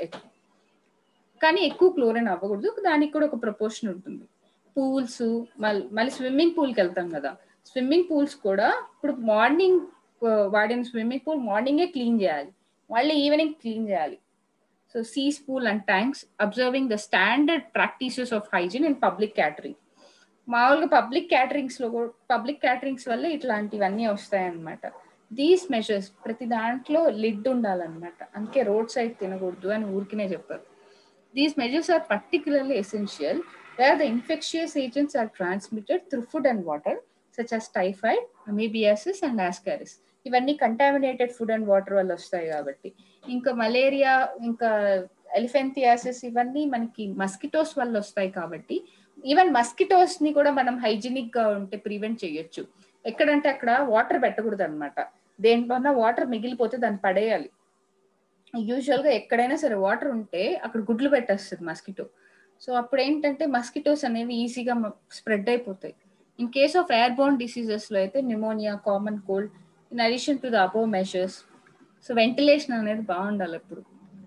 కానీ ఎక్కువ క్లోరిన్ అవ్వకూడదు, దానికి కూడా ఒక ప్రపోర్షన్ ఉంటుంది. పూల్స్, మళ్ళీ మళ్ళీ స్విమ్మింగ్ పూల్కి వెళ్తాం కదా, స్విమ్మింగ్ పూల్స్ కూడా ఇప్పుడు మార్నింగ్ వాడిన స్విమ్మింగ్ పూల్ మార్నింగే క్లీన్ చేయాలి, మళ్ళీ ఈవినింగ్ క్లీన్ చేయాలి. So cesspool and tanks observing the standard practices of hygiene in public catering. మామూలుగా పబ్లిక్ క్యాటరింగ్స్ లో పబ్లిక్ క్యాటరింగ్స్ వల్ల ఇట్లాంటివన్నీ వస్తాయన్నమాట. దీస్ మెజర్స్, ప్రతి దాంట్లో లిడ్ ఉండాలన్నమాట, అందుకే రోడ్ సైడ్ తినకూడదు అని ఊరికినే చెప్పారు. These measures are particularly essential where the infectious agents are transmitted through food and water, such as typhoid, amoebiasis and ascaris. ఇవన్నీ కంటామినేటెడ్ ఫుడ్ అండ్ వాటర్ వల్ల వస్తాయి కాబట్టి. ఇంకా మలేరియా, ఇంకా ఎలిఫెంటియాసిస్ ఇవన్నీ మనకి మస్కిటోస్ వల్ల వస్తాయి కాబట్టి ఈవెన్ మస్కిటోస్ ని కూడా మనం హైజీనిక్ గా ఉంటే ప్రివెంట్ చేయొచ్చు. ఎక్కడంటే అక్కడ వాటర్ పెట్టకూడదు అనమాట, దేంట్లోన్నా వాటర్ మిగిలిపోతే దాన్ని పడేయాలి. యూజువల్ గా ఎక్కడైనా సరే వాటర్ ఉంటే అక్కడ గుడ్లు పెట్టేస్తుంది మస్కిటో. సో అప్పుడు ఏంటంటే మస్కిటోస్ అనేవి ఈజీగా స్ప్రెడ్ అయిపోతాయి. In case of airborne diseases లో అయితే pneumonia, common cold, in addition to the above measures. So ventilation అనేది బాగుండాలి ఎప్పుడు.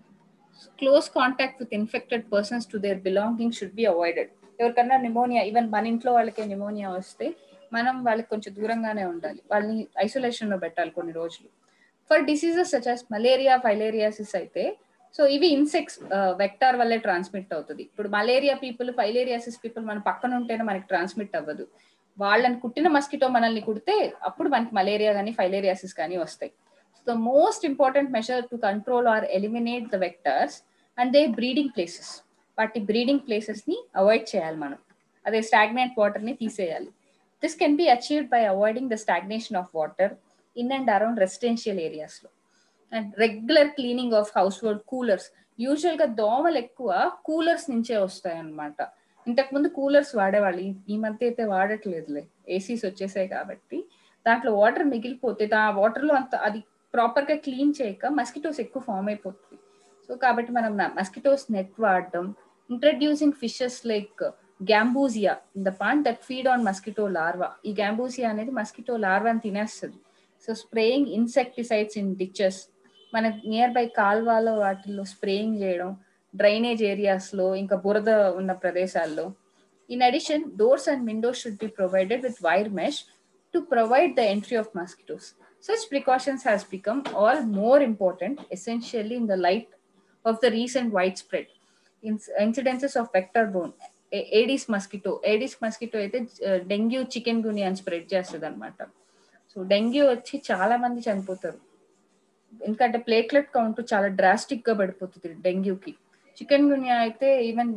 Close contact with infected persons to their belonging should be avoided. ఎవరికన్నా నిమోనియా, ఈవెన్ మన ఇంట్లో వాళ్ళకే నిమోనియా వస్తే మనం వాళ్ళకి కొంచెం దూరంగానే ఉండాలి, వాళ్ళని ఐసోలేషన్ లో పెట్టాలి కొన్ని రోజులు. For diseases such as malaria, filariasis అయితే సో ఇవి ఇన్సెక్ట్స్ వెక్టార్ వల్లే ట్రాన్స్మిట్ అవుతుంది. ఇప్పుడు మలేరియా పీపుల్, ఫైలేరియాసిస్ పీపుల్ మన పక్కన ఉంటేనే మనకి ట్రాన్స్మిట్ అవ్వదు, వాళ్ళని కుట్టిన మస్కిటో మనల్ని కుడితే అప్పుడు మనకి మలేరియా కానీ ఫైలేరియాసిస్ కానీ వస్తాయి. So the most important measure to control or eliminate the vectors and they breeding places. వాటి బ్రీడింగ్ ప్లేసెస్ ని అవాయిడ్ చేయాలి మనం, అదే స్టాగ్నెంట్ వాటర్ ని తీసేయాలి. This can be achieved by avoiding the stagnation of water in and around residential areas లో. And regular cleaning of household coolers. Usual గా దోమలు ఎక్కువ కూలర్స్ నుంచే వస్తాయి అన్నమాట. ఇంతకు ముందు కూలర్స్ వాడేవాళ్ళు, ఈ మధ్య అయితే వాడట్లేదులే, ఏసీస్ వచ్చేసాయి కాబట్టి. దాంట్లో వాటర్ మిగిలిపోతే ఆ వాటర్ లో అంత అది ప్రాపర్ గా క్లీన్ చేయక మస్కిటోస్ ఎక్కువ ఫామ్ అయిపోతుంది. సో కాబట్టి మనం మస్కిటోస్ నెట్ వాడడం, introducing fishes like gambusia in the pond that feed on mosquito larva. ఈ గ్యాంబూజియా అనేది మస్కిటో లార్వాని తినేస్తుంది. So spraying insecticides in ditches, మన నియర్ బై కాల్వాలో వాటిల్లో స్ప్రేయింగ్ చేయడం, డ్రైనేజ్ ఏరియాస్ లో, ఇంకా బురద ఉన్న ప్రదేశాల్లో. In addition doors and windows should be provided with wire mesh to provide the entry of mosquitoes. Such precautions has become all more important, essentially in the light of the recent widespread incidences of vector-borne Aedes mosquito. Aedes mosquito అయితే డెంగ్యూ, చికెన్ గునియా అని స్ప్రెడ్ చేస్తుంది అనమాట. సో డెంగ్యూ వచ్చి చాలా మంది చనిపోతారు, ఎందుకంటే ప్లేట్లెట్ కౌంట్ చాలా డ్రాస్టిక్ గా పడిపోతుంది డెంగ్యూకి. చికెన్ గునియా అయితే ఈవెన్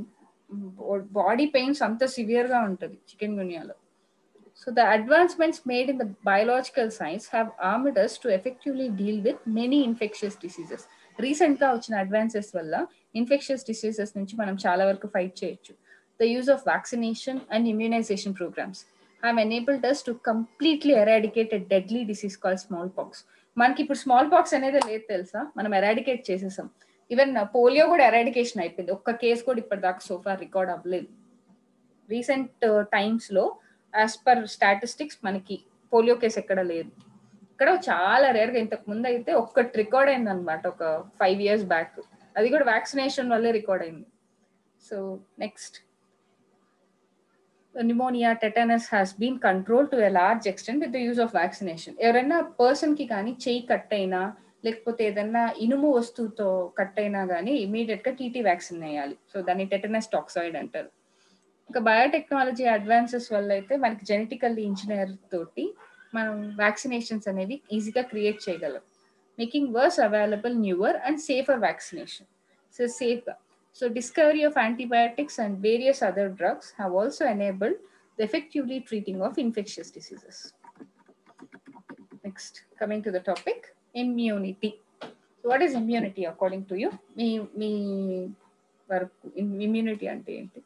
బాడీ పెయిన్స్ అంత సివియర్గా ఉంటుంది చికెన్ గున్యాలో. So the advancements made in the biological science have armed us to effectively deal with many infectious diseases. Recent గా వచ్చిన అడ్వాన్సెస్ వల్ల ఇన్ఫెక్షియస్ డిసీజెస్ నుంచి మనం చాలా వరకు ఫైట్ చేయొచ్చు. The use of vaccination and immunization programs have enabled us to completely eradicate a deadly disease called smallpox. మనకి ఇప్పుడు స్మాల్ పాక్స్ అనేది లేదు తెలుసా, మనం ఎరాడికేట్ చేసేసాం. ఈవెన్ పోలియో కూడా ఎరాడికేషన్ అయిపోయింది, ఒక్క కేసు కూడా ఇప్పటిదాకా సోఫార్ రికార్డ్ అవ్వలేదు. రీసెంట్ టైమ్స్ లో యాజ్ పర్ స్టాటిస్టిక్స్ మనకి పోలియో కేసు ఎక్కడ లేదు. ఇక్కడ చాలా రేర్గా, ఇంతకు ముందు అయితే ఒక్కటి రికార్డ్ అయింది అనమాట ఒక ఫైవ్ ఇయర్స్ బ్యాక్, అది కూడా వ్యాక్సినేషన్ వల్లే రికార్డ్ అయింది. So next, pneumonia, tetanus has been controlled to a large extent with the use of vaccination. ఎవరైనా పర్సన్ కి కానీ చెయ్యి కట్ అయినా లేకపోతే ఏదైనా ఇనుము వస్తువుతో కట్ అయినా కానీ ఇమీడియట్ గా టీటీ వ్యాక్సిన్ వేయాలి. సో దాన్ని టెటనస్ టాక్సాయిడ్ అంటారు. ఇంకా బయోటెక్నాలజీ అడ్వాన్సెస్ వల్ల అయితే మనకి జెనెటికల్లీ ఇంజనీర్ తోటి మనం వ్యాక్సినేషన్స్ అనేవి ఈజీగా క్రియేట్ చేయగలం, making worse available newer and safer vaccination. So సేఫ్గా, so discovery of antibiotics and various other drugs have also enabled the effectively treating of infectious diseases. Next, coming to the topic, immunity. What is immunity according to you? మీ మీ వరకు ఇమ్యూనిటీ అంటే ఏంటి?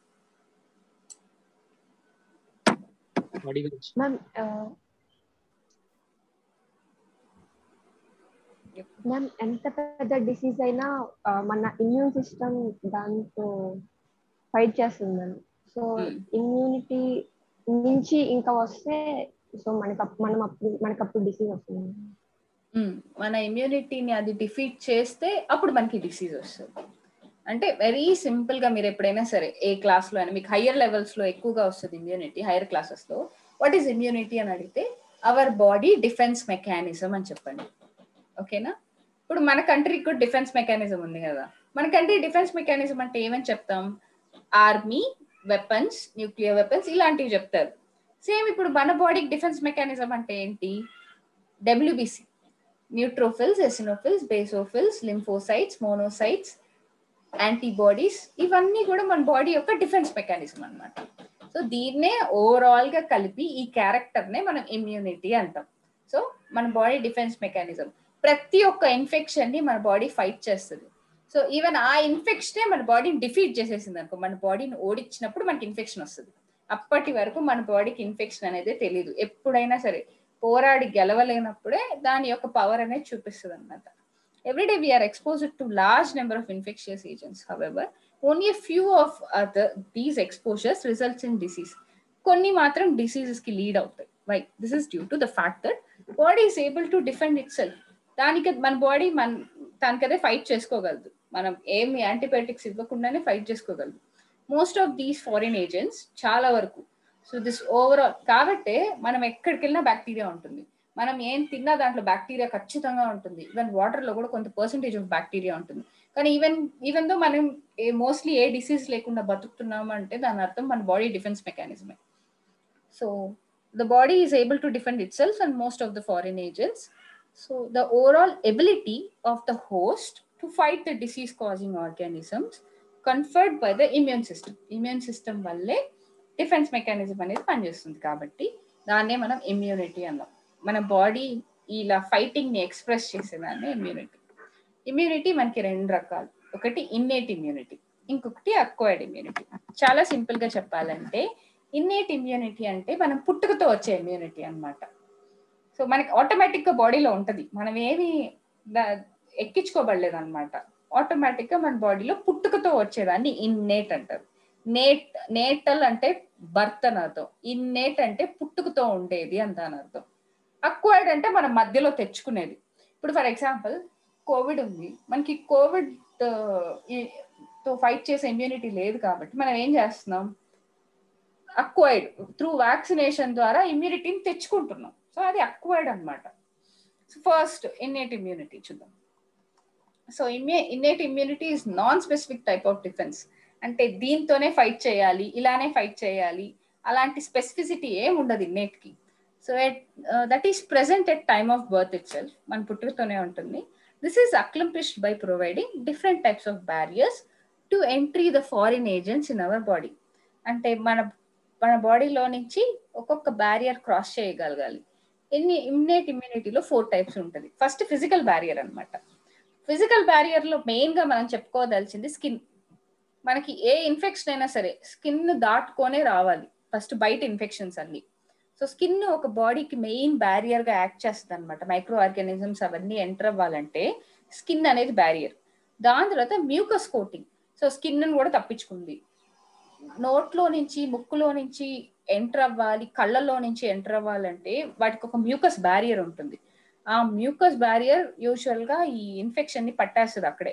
మ్యామ్ మ్యామ్ ఎంత పెద్ద డిసీజ్ అయినా మన ఇమ్యూన్ సిస్టమ్ దాంతో ఫైట్ చేస్తుంది మ్యామ్. సో ఇమ్యూనిటీ నుంచి ఇంకా వస్తే సో మనకి మనం అప్పుడు మనకి అప్పుడు డిసీజ్ వస్తుంది. మన ఇమ్యూనిటీని అది డిఫీట్ చేస్తే అప్పుడు మనకి డిసీజ్ వస్తుంది. అంటే వెరీ సింపుల్ గా మీరు ఎప్పుడైనా సరే ఏ క్లాస్ లో అయినా మీకు హయ్యర్ లెవెల్స్ లో ఎక్కువగా వస్తుంది ఇమ్యూనిటీ, హైయర్ క్లాసెస్ లో వాట్ ఈస్ ఇమ్యూనిటీ అని అడిగితే అవర్ బాడీ డిఫెన్స్ మెకానిజం అని చెప్పండి. ఓకేనా? ఇప్పుడు మన కంట్రీకి కూడా డిఫెన్స్ మెకానిజం ఉంది కదా. మన కంట్రీ డిఫెన్స్ మెకానిజం అంటే ఏమని చెప్తాం? ఆర్మీ, వెపన్స్, న్యూక్లియర్ వెపన్స్ ఇలాంటివి చెప్తారు. సేమ్ ఇప్పుడు మన బాడీకి డిఫెన్స్ మెకానిజం అంటే ఏంటి? WBC, neutrophils, eosinophils, basophils, lymphocytes, monocytes, antibodies, ఇవన్నీ కూడా మన బాడీ యొక్క డిఫెన్స్ మెకానిజం అనమాట. సో దీన్నే ఓవరాల్ గా కలిపి ఈ క్యారెక్టర్ నే మనం ఇమ్యూనిటీ అంటాం. సో మన బాడీ డిఫెన్స్ మెకానిజం ప్రతి ఒక్క ఇన్ఫెక్షన్ ని మన బాడీ ఫైట్ చేస్తుంది. సో ఈవెన్ ఆ ఇన్ఫెక్షనే మన బాడీని డిఫీట్ చేసేసింది అనుకో, మన బాడీని ఓడించినప్పుడు మనకి ఇన్ఫెక్షన్ వస్తుంది. అప్పటి వరకు మన బాడీకి ఇన్ఫెక్షన్ అనేది తెలియదు. ఎప్పుడైనా సరే పోరాడి గెలవలేనప్పుడే దాని యొక్క పవర్ అనేది చూపిస్తుంది అనమాట. Every day we are exposed to large number of infectious agents. However, only a few of other these exposures results in disease. Konni matram diseases ki lead outai. Why? This is due to the fact that body is able to defend itself. Daniki man body man tanikade fight cheskogaladu. Manam em antibiotics ivvakundane fight cheskogaladu. Most of these foreign agents chaala varaku. So this overall kabatte manam ekkadikellina bacteria untundi. మనం ఏం తిన్నా దాంట్లో బ్యాక్టీరియా ఖచ్చితంగా ఉంటుంది. ఈవెన్ వాటర్ లో కూడా కొంత పర్సెంటేజ్ ఆఫ్ బ్యాక్టీరియా ఉంటుంది. కానీ ఈవెన్ ఈవెన్ దో మనం మోస్ట్లీ ఏ డిసీజ్ లేకుండా బతుకుతున్నాము అంటే దాని అర్థం మన బాడీ డిఫెన్స్ మెకానిజమే. So the body is able to defend itself and most of the foreign agents. So the overall ability of the host to fight the disease causing organisms conferred by the immune system. Immune system వల్లే డిఫెన్స్ మెకానిజం అనేది పనిచేస్తుంది కాబట్టి దాన్నే మనం ఇమ్యూనిటీ అన్నాం. మన బాడీ ఇలా ఫైటింగ్ ని ఎక్స్ప్రెస్ చేసేదాన్ని ఇమ్యూనిటీ. ఇమ్యూనిటీ మనకి రెండు రకాలు, ఒకటి ఇన్నేట్ ఇమ్యూనిటీ, ఇంకొకటి అక్వైర్డ్ ఇమ్యూనిటీ. చాలా సింపుల్ గా చెప్పాలంటే ఇన్నేట్ ఇమ్యూనిటీ అంటే మనం పుట్టుకతో వచ్చే ఇమ్యూనిటీ అన్నమాట. సో మనకి ఆటోమేటిక్ గా బాడీలో ఉంటది, మనం ఏమి ఎక్కించుకోబడలేదు అనమాట. ఆటోమేటిక్ గా మన బాడీలో పుట్టుకతో వచ్చేదాన్ని ఇన్నేట్ అంటారు. నేట్ నేటల్ అంటే బర్త్ అని అర్థం, ఇన్నేట్ అంటే పుట్టుకతో ఉండేది అంత అని అర్థం. అక్వైర్డ్ అంటే మనం మధ్యలో తెచ్చుకునేది. ఇప్పుడు ఫర్ ఎగ్జాంపుల్ కోవిడ్ ఉంది, మనకి కోవిడ్ తో ఫైట్ చేసే ఇమ్యూనిటీ లేదు కాబట్టి మనం ఏం చేస్తున్నాం, అక్వైర్డ్ త్రూ వ్యాక్సినేషన్ ద్వారా ఇమ్యూనిటీని తెచ్చుకుంటున్నాం. సో అది అక్వైర్డ్ అనమాట. సో ఫస్ట్ ఇన్నేట్ ఇమ్యూనిటీ చూద్దాం. So immu innate immunity is non specific type of defence. అంటే దీంతోనే ఫైట్ చేయాలి, ఇలానే ఫైట్ చేయాలి, అలాంటి స్పెసిఫిసిటీ ఏమి ఉండదు ఇన్నేట్కి. So that is present at time of birth itself, మన పుట్టుకతోనే ఉంటుంది. This is accomplished by providing different types of barriers to entry the foreign agents in our body. అంటే మన మన బాడీలో నుంచి ఒక్కొక్క బ్యారియర్ క్రాస్ చేయగలగాలి. ఎన్ని ఇమ్యూనేట్ ఇమ్యూనిటీలో ఫోర్ టైప్స్ ఉంటుంది. ఫస్ట్ ఫిజికల్ బ్యారియర్ అనమాట. ఫిజికల్ బ్యారియర్ లో మెయిన్ గా మనం చెప్పుకోదలిచింది స్కిన్. మనకి ఏ ఇన్ఫెక్షన్ అయినా సరే స్కిన్ దాటుకొనే రావాలి ఫస్ట్, బయట ఇన్ఫెక్షన్స్ అన్ని. సో స్కిన్ ఒక బాడీకి మెయిన్ బ్యారియర్ గా యాక్ట్ చేస్తుంది అనమాట. మైక్రో ఆర్గానిజమ్స్ అవన్నీ ఎంటర్ అవ్వాలంటే స్కిన్ అనేది బ్యారియర్. దాని తర్వాత మ్యూకస్ కోటింగ్. సో స్కిన్ కూడా తప్పించుకుంది. నోట్లో నుంచి ముక్కులో నుంచి ఎంటర్ అవ్వాలి, కళ్ళల్లో నుంచి ఎంటర్ అవ్వాలంటే వాటికి ఒక మ్యూకస్ బ్యారియర్ ఉంటుంది. ఆ మ్యూకస్ బ్యారియర్ యూజువల్ గా ఈ ఇన్ఫెక్షన్ ని పట్టేస్తుంది అక్కడే.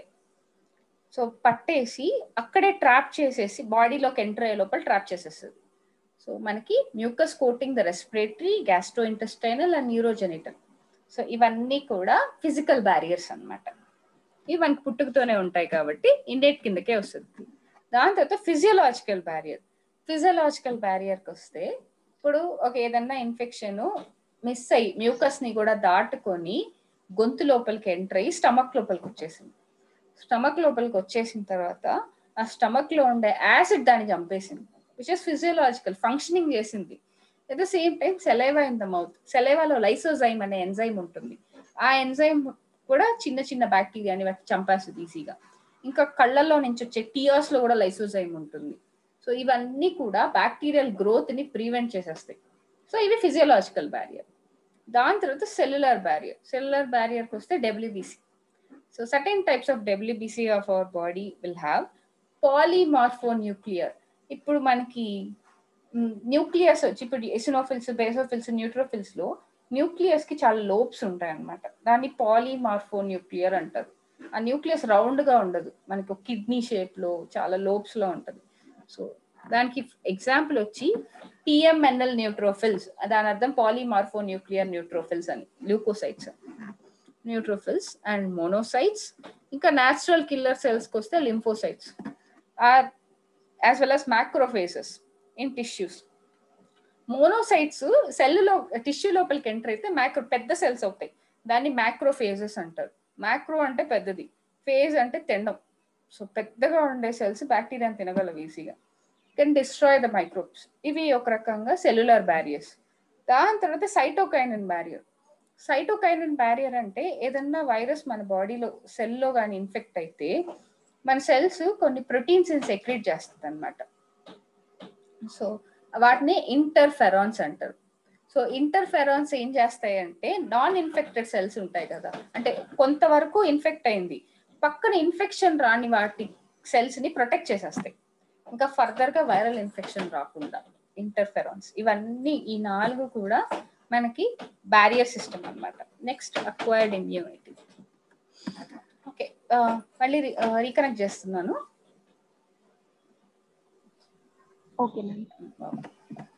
సో పట్టేసి అక్కడే ట్రాప్ చేసేసి బాడీలోకి ఎంటర్ అయ్యే లోపల ట్రాప్ చేసేస్తుంది. సో మనకి mucus coating the respiratory, gastro intestinal and urogenital. So ఇవన్నీ కూడా ఫిజికల్ బ్యారియర్స్ అనమాట. ఇవి మనకి పుట్టుకతోనే ఉంటాయి కాబట్టి ఇండేట్ కిందకే వస్తుంది. దాని తర్వాత ఫిజియోలాజికల్ బ్యారియర్. ఫిజియోలాజికల్ బ్యారియర్కి వస్తే ఇప్పుడు ఒక ఏదన్నా ఇన్ఫెక్షన్ మిస్ అయ్యి మ్యూకస్ ని కూడా దాటుకొని గొంతు లోపలికి ఎంటర్ అయ్యి స్టమక్ లోపలికి వచ్చేసింది. స్టమక్ లోపలికి వచ్చేసిన తర్వాత ఆ స్టమక్ లో ఉండే యాసిడ్ దాన్ని చంపేసింది, విచ్ ఇస్ ఫిజియోలాజికల్ ఫంక్షనింగ్ చేసింది. At the same time saliva in the mouth. సెలైవాలో లైసోజైమ్ అనే ఎంజైమ్ ఉంటుంది. ఆ ఎంజైమ్ కూడా చిన్న చిన్న బ్యాక్టీరియాని వాటి చంపేస్తుంది ఈజీగా. ఇంకా కళ్ళల్లో నుంచి వచ్చే టీయర్స్ లో కూడా లైసోజైమ్ ఉంటుంది. సో ఇవన్నీ కూడా బ్యాక్టీరియల్ గ్రోత్ ని ప్రివెంట్ చేసేస్తాయి. సో ఇవి ఫిజియోలాజికల్ బ్యారియర్. దాని తర్వాత సెల్యులర్ బ్యారియర్. సెల్యులర్ బ్యారియర్కి వస్తే WBC. So certain types of WBC of our body will have polymorphonuclear. ఇప్పుడు మనకి న్యూక్లియస్ వచ్చి ఇప్పుడు ఎసినోఫిల్స్, బేసోఫిల్స్, న్యూట్రోఫిల్స్ లో న్యూక్లియస్ కి చాలా లోబ్స్ ఉంటాయి అన్నమాట. దాన్ని పాలీమార్ఫోన్యూక్లియర్ అంటారు. ఆ న్యూక్లియస్ రౌండ్ గా ఉండదు, మనకి ఒక కిడ్నీ షేప్ లో చాలా లోబ్స్ లో ఉంటది. సో దానికి ఎగ్జాంపుల్ వచ్చి టిఎంఎన్ఎల్ న్యూట్రోఫిల్స్, దాని అర్థం పాలీమార్ఫోన్యూక్లియర్ న్యూట్రోఫిల్స్ అని, ల్యూకోసైట్స్ న్యూట్రోఫిల్స్ అండ్ మోనోసైట్స్. ఇంకా న్యాచురల్ కిల్లర్ సెల్స్ కి వస్తే lymphocytes are as well as macrophages in tissues. Monocytes సెల్లో టిష్యూ లోపలికి ఎంటర్ అయితే మ్యాక్రో పెద్ద సెల్స్ అవుతాయి, దాన్ని మ్యాక్రోఫేజెస్ అంటారు. మ్యాక్రో అంటే పెద్దది, ఫేజ్ అంటే తినడం. సో పెద్దగా ఉండే సెల్స్ బ్యాక్టీరియాని తినగలవు ఈజీగా, కెన్ డిస్ట్రాయ్ ద మైక్రోబ్స్. ఇవి ఒక రకంగా సెల్యులర్ బ్యారియర్స్. దాని తర్వాత సైటోకైనిన్ బ్యారియర్. సైటోకైనిన్ బ్యారియర్ అంటే ఏదన్నా వైరస్ మన బాడీలో సెల్లో కానీ ఇన్ఫెక్ట్ అయితే మన సెల్స్ కొన్ని ప్రోటీన్స్ సెక్రెట్ చేస్తుంది అనమాట. సో వాటిని ఇంటర్ఫెరాన్స్ అంటారు. సో ఇంటర్ఫెరాన్స్ ఏం చేస్తాయంటే నాన్ ఇన్ఫెక్టెడ్ సెల్స్ ఉంటాయి కదా, అంటే కొంతవరకు ఇన్ఫెక్ట్ అయింది, పక్కన ఇన్ఫెక్షన్ రాని వాటి సెల్స్ ని ప్రొటెక్ట్ చేసేస్తాయి, ఇంకా ఫర్దర్ గా వైరల్ ఇన్ఫెక్షన్ రాకుండా. ఇంటర్ఫెరాన్స్ ఇవన్నీ ఈ నాలుగు కూడా మనకి బ్యారియర్ సిస్టమ్ అన్నమాట. Next acquired immunity. ఓకే, మళ్ళీ రీకనెక్ట్ చేస్తున్నాను. Okay ma'am.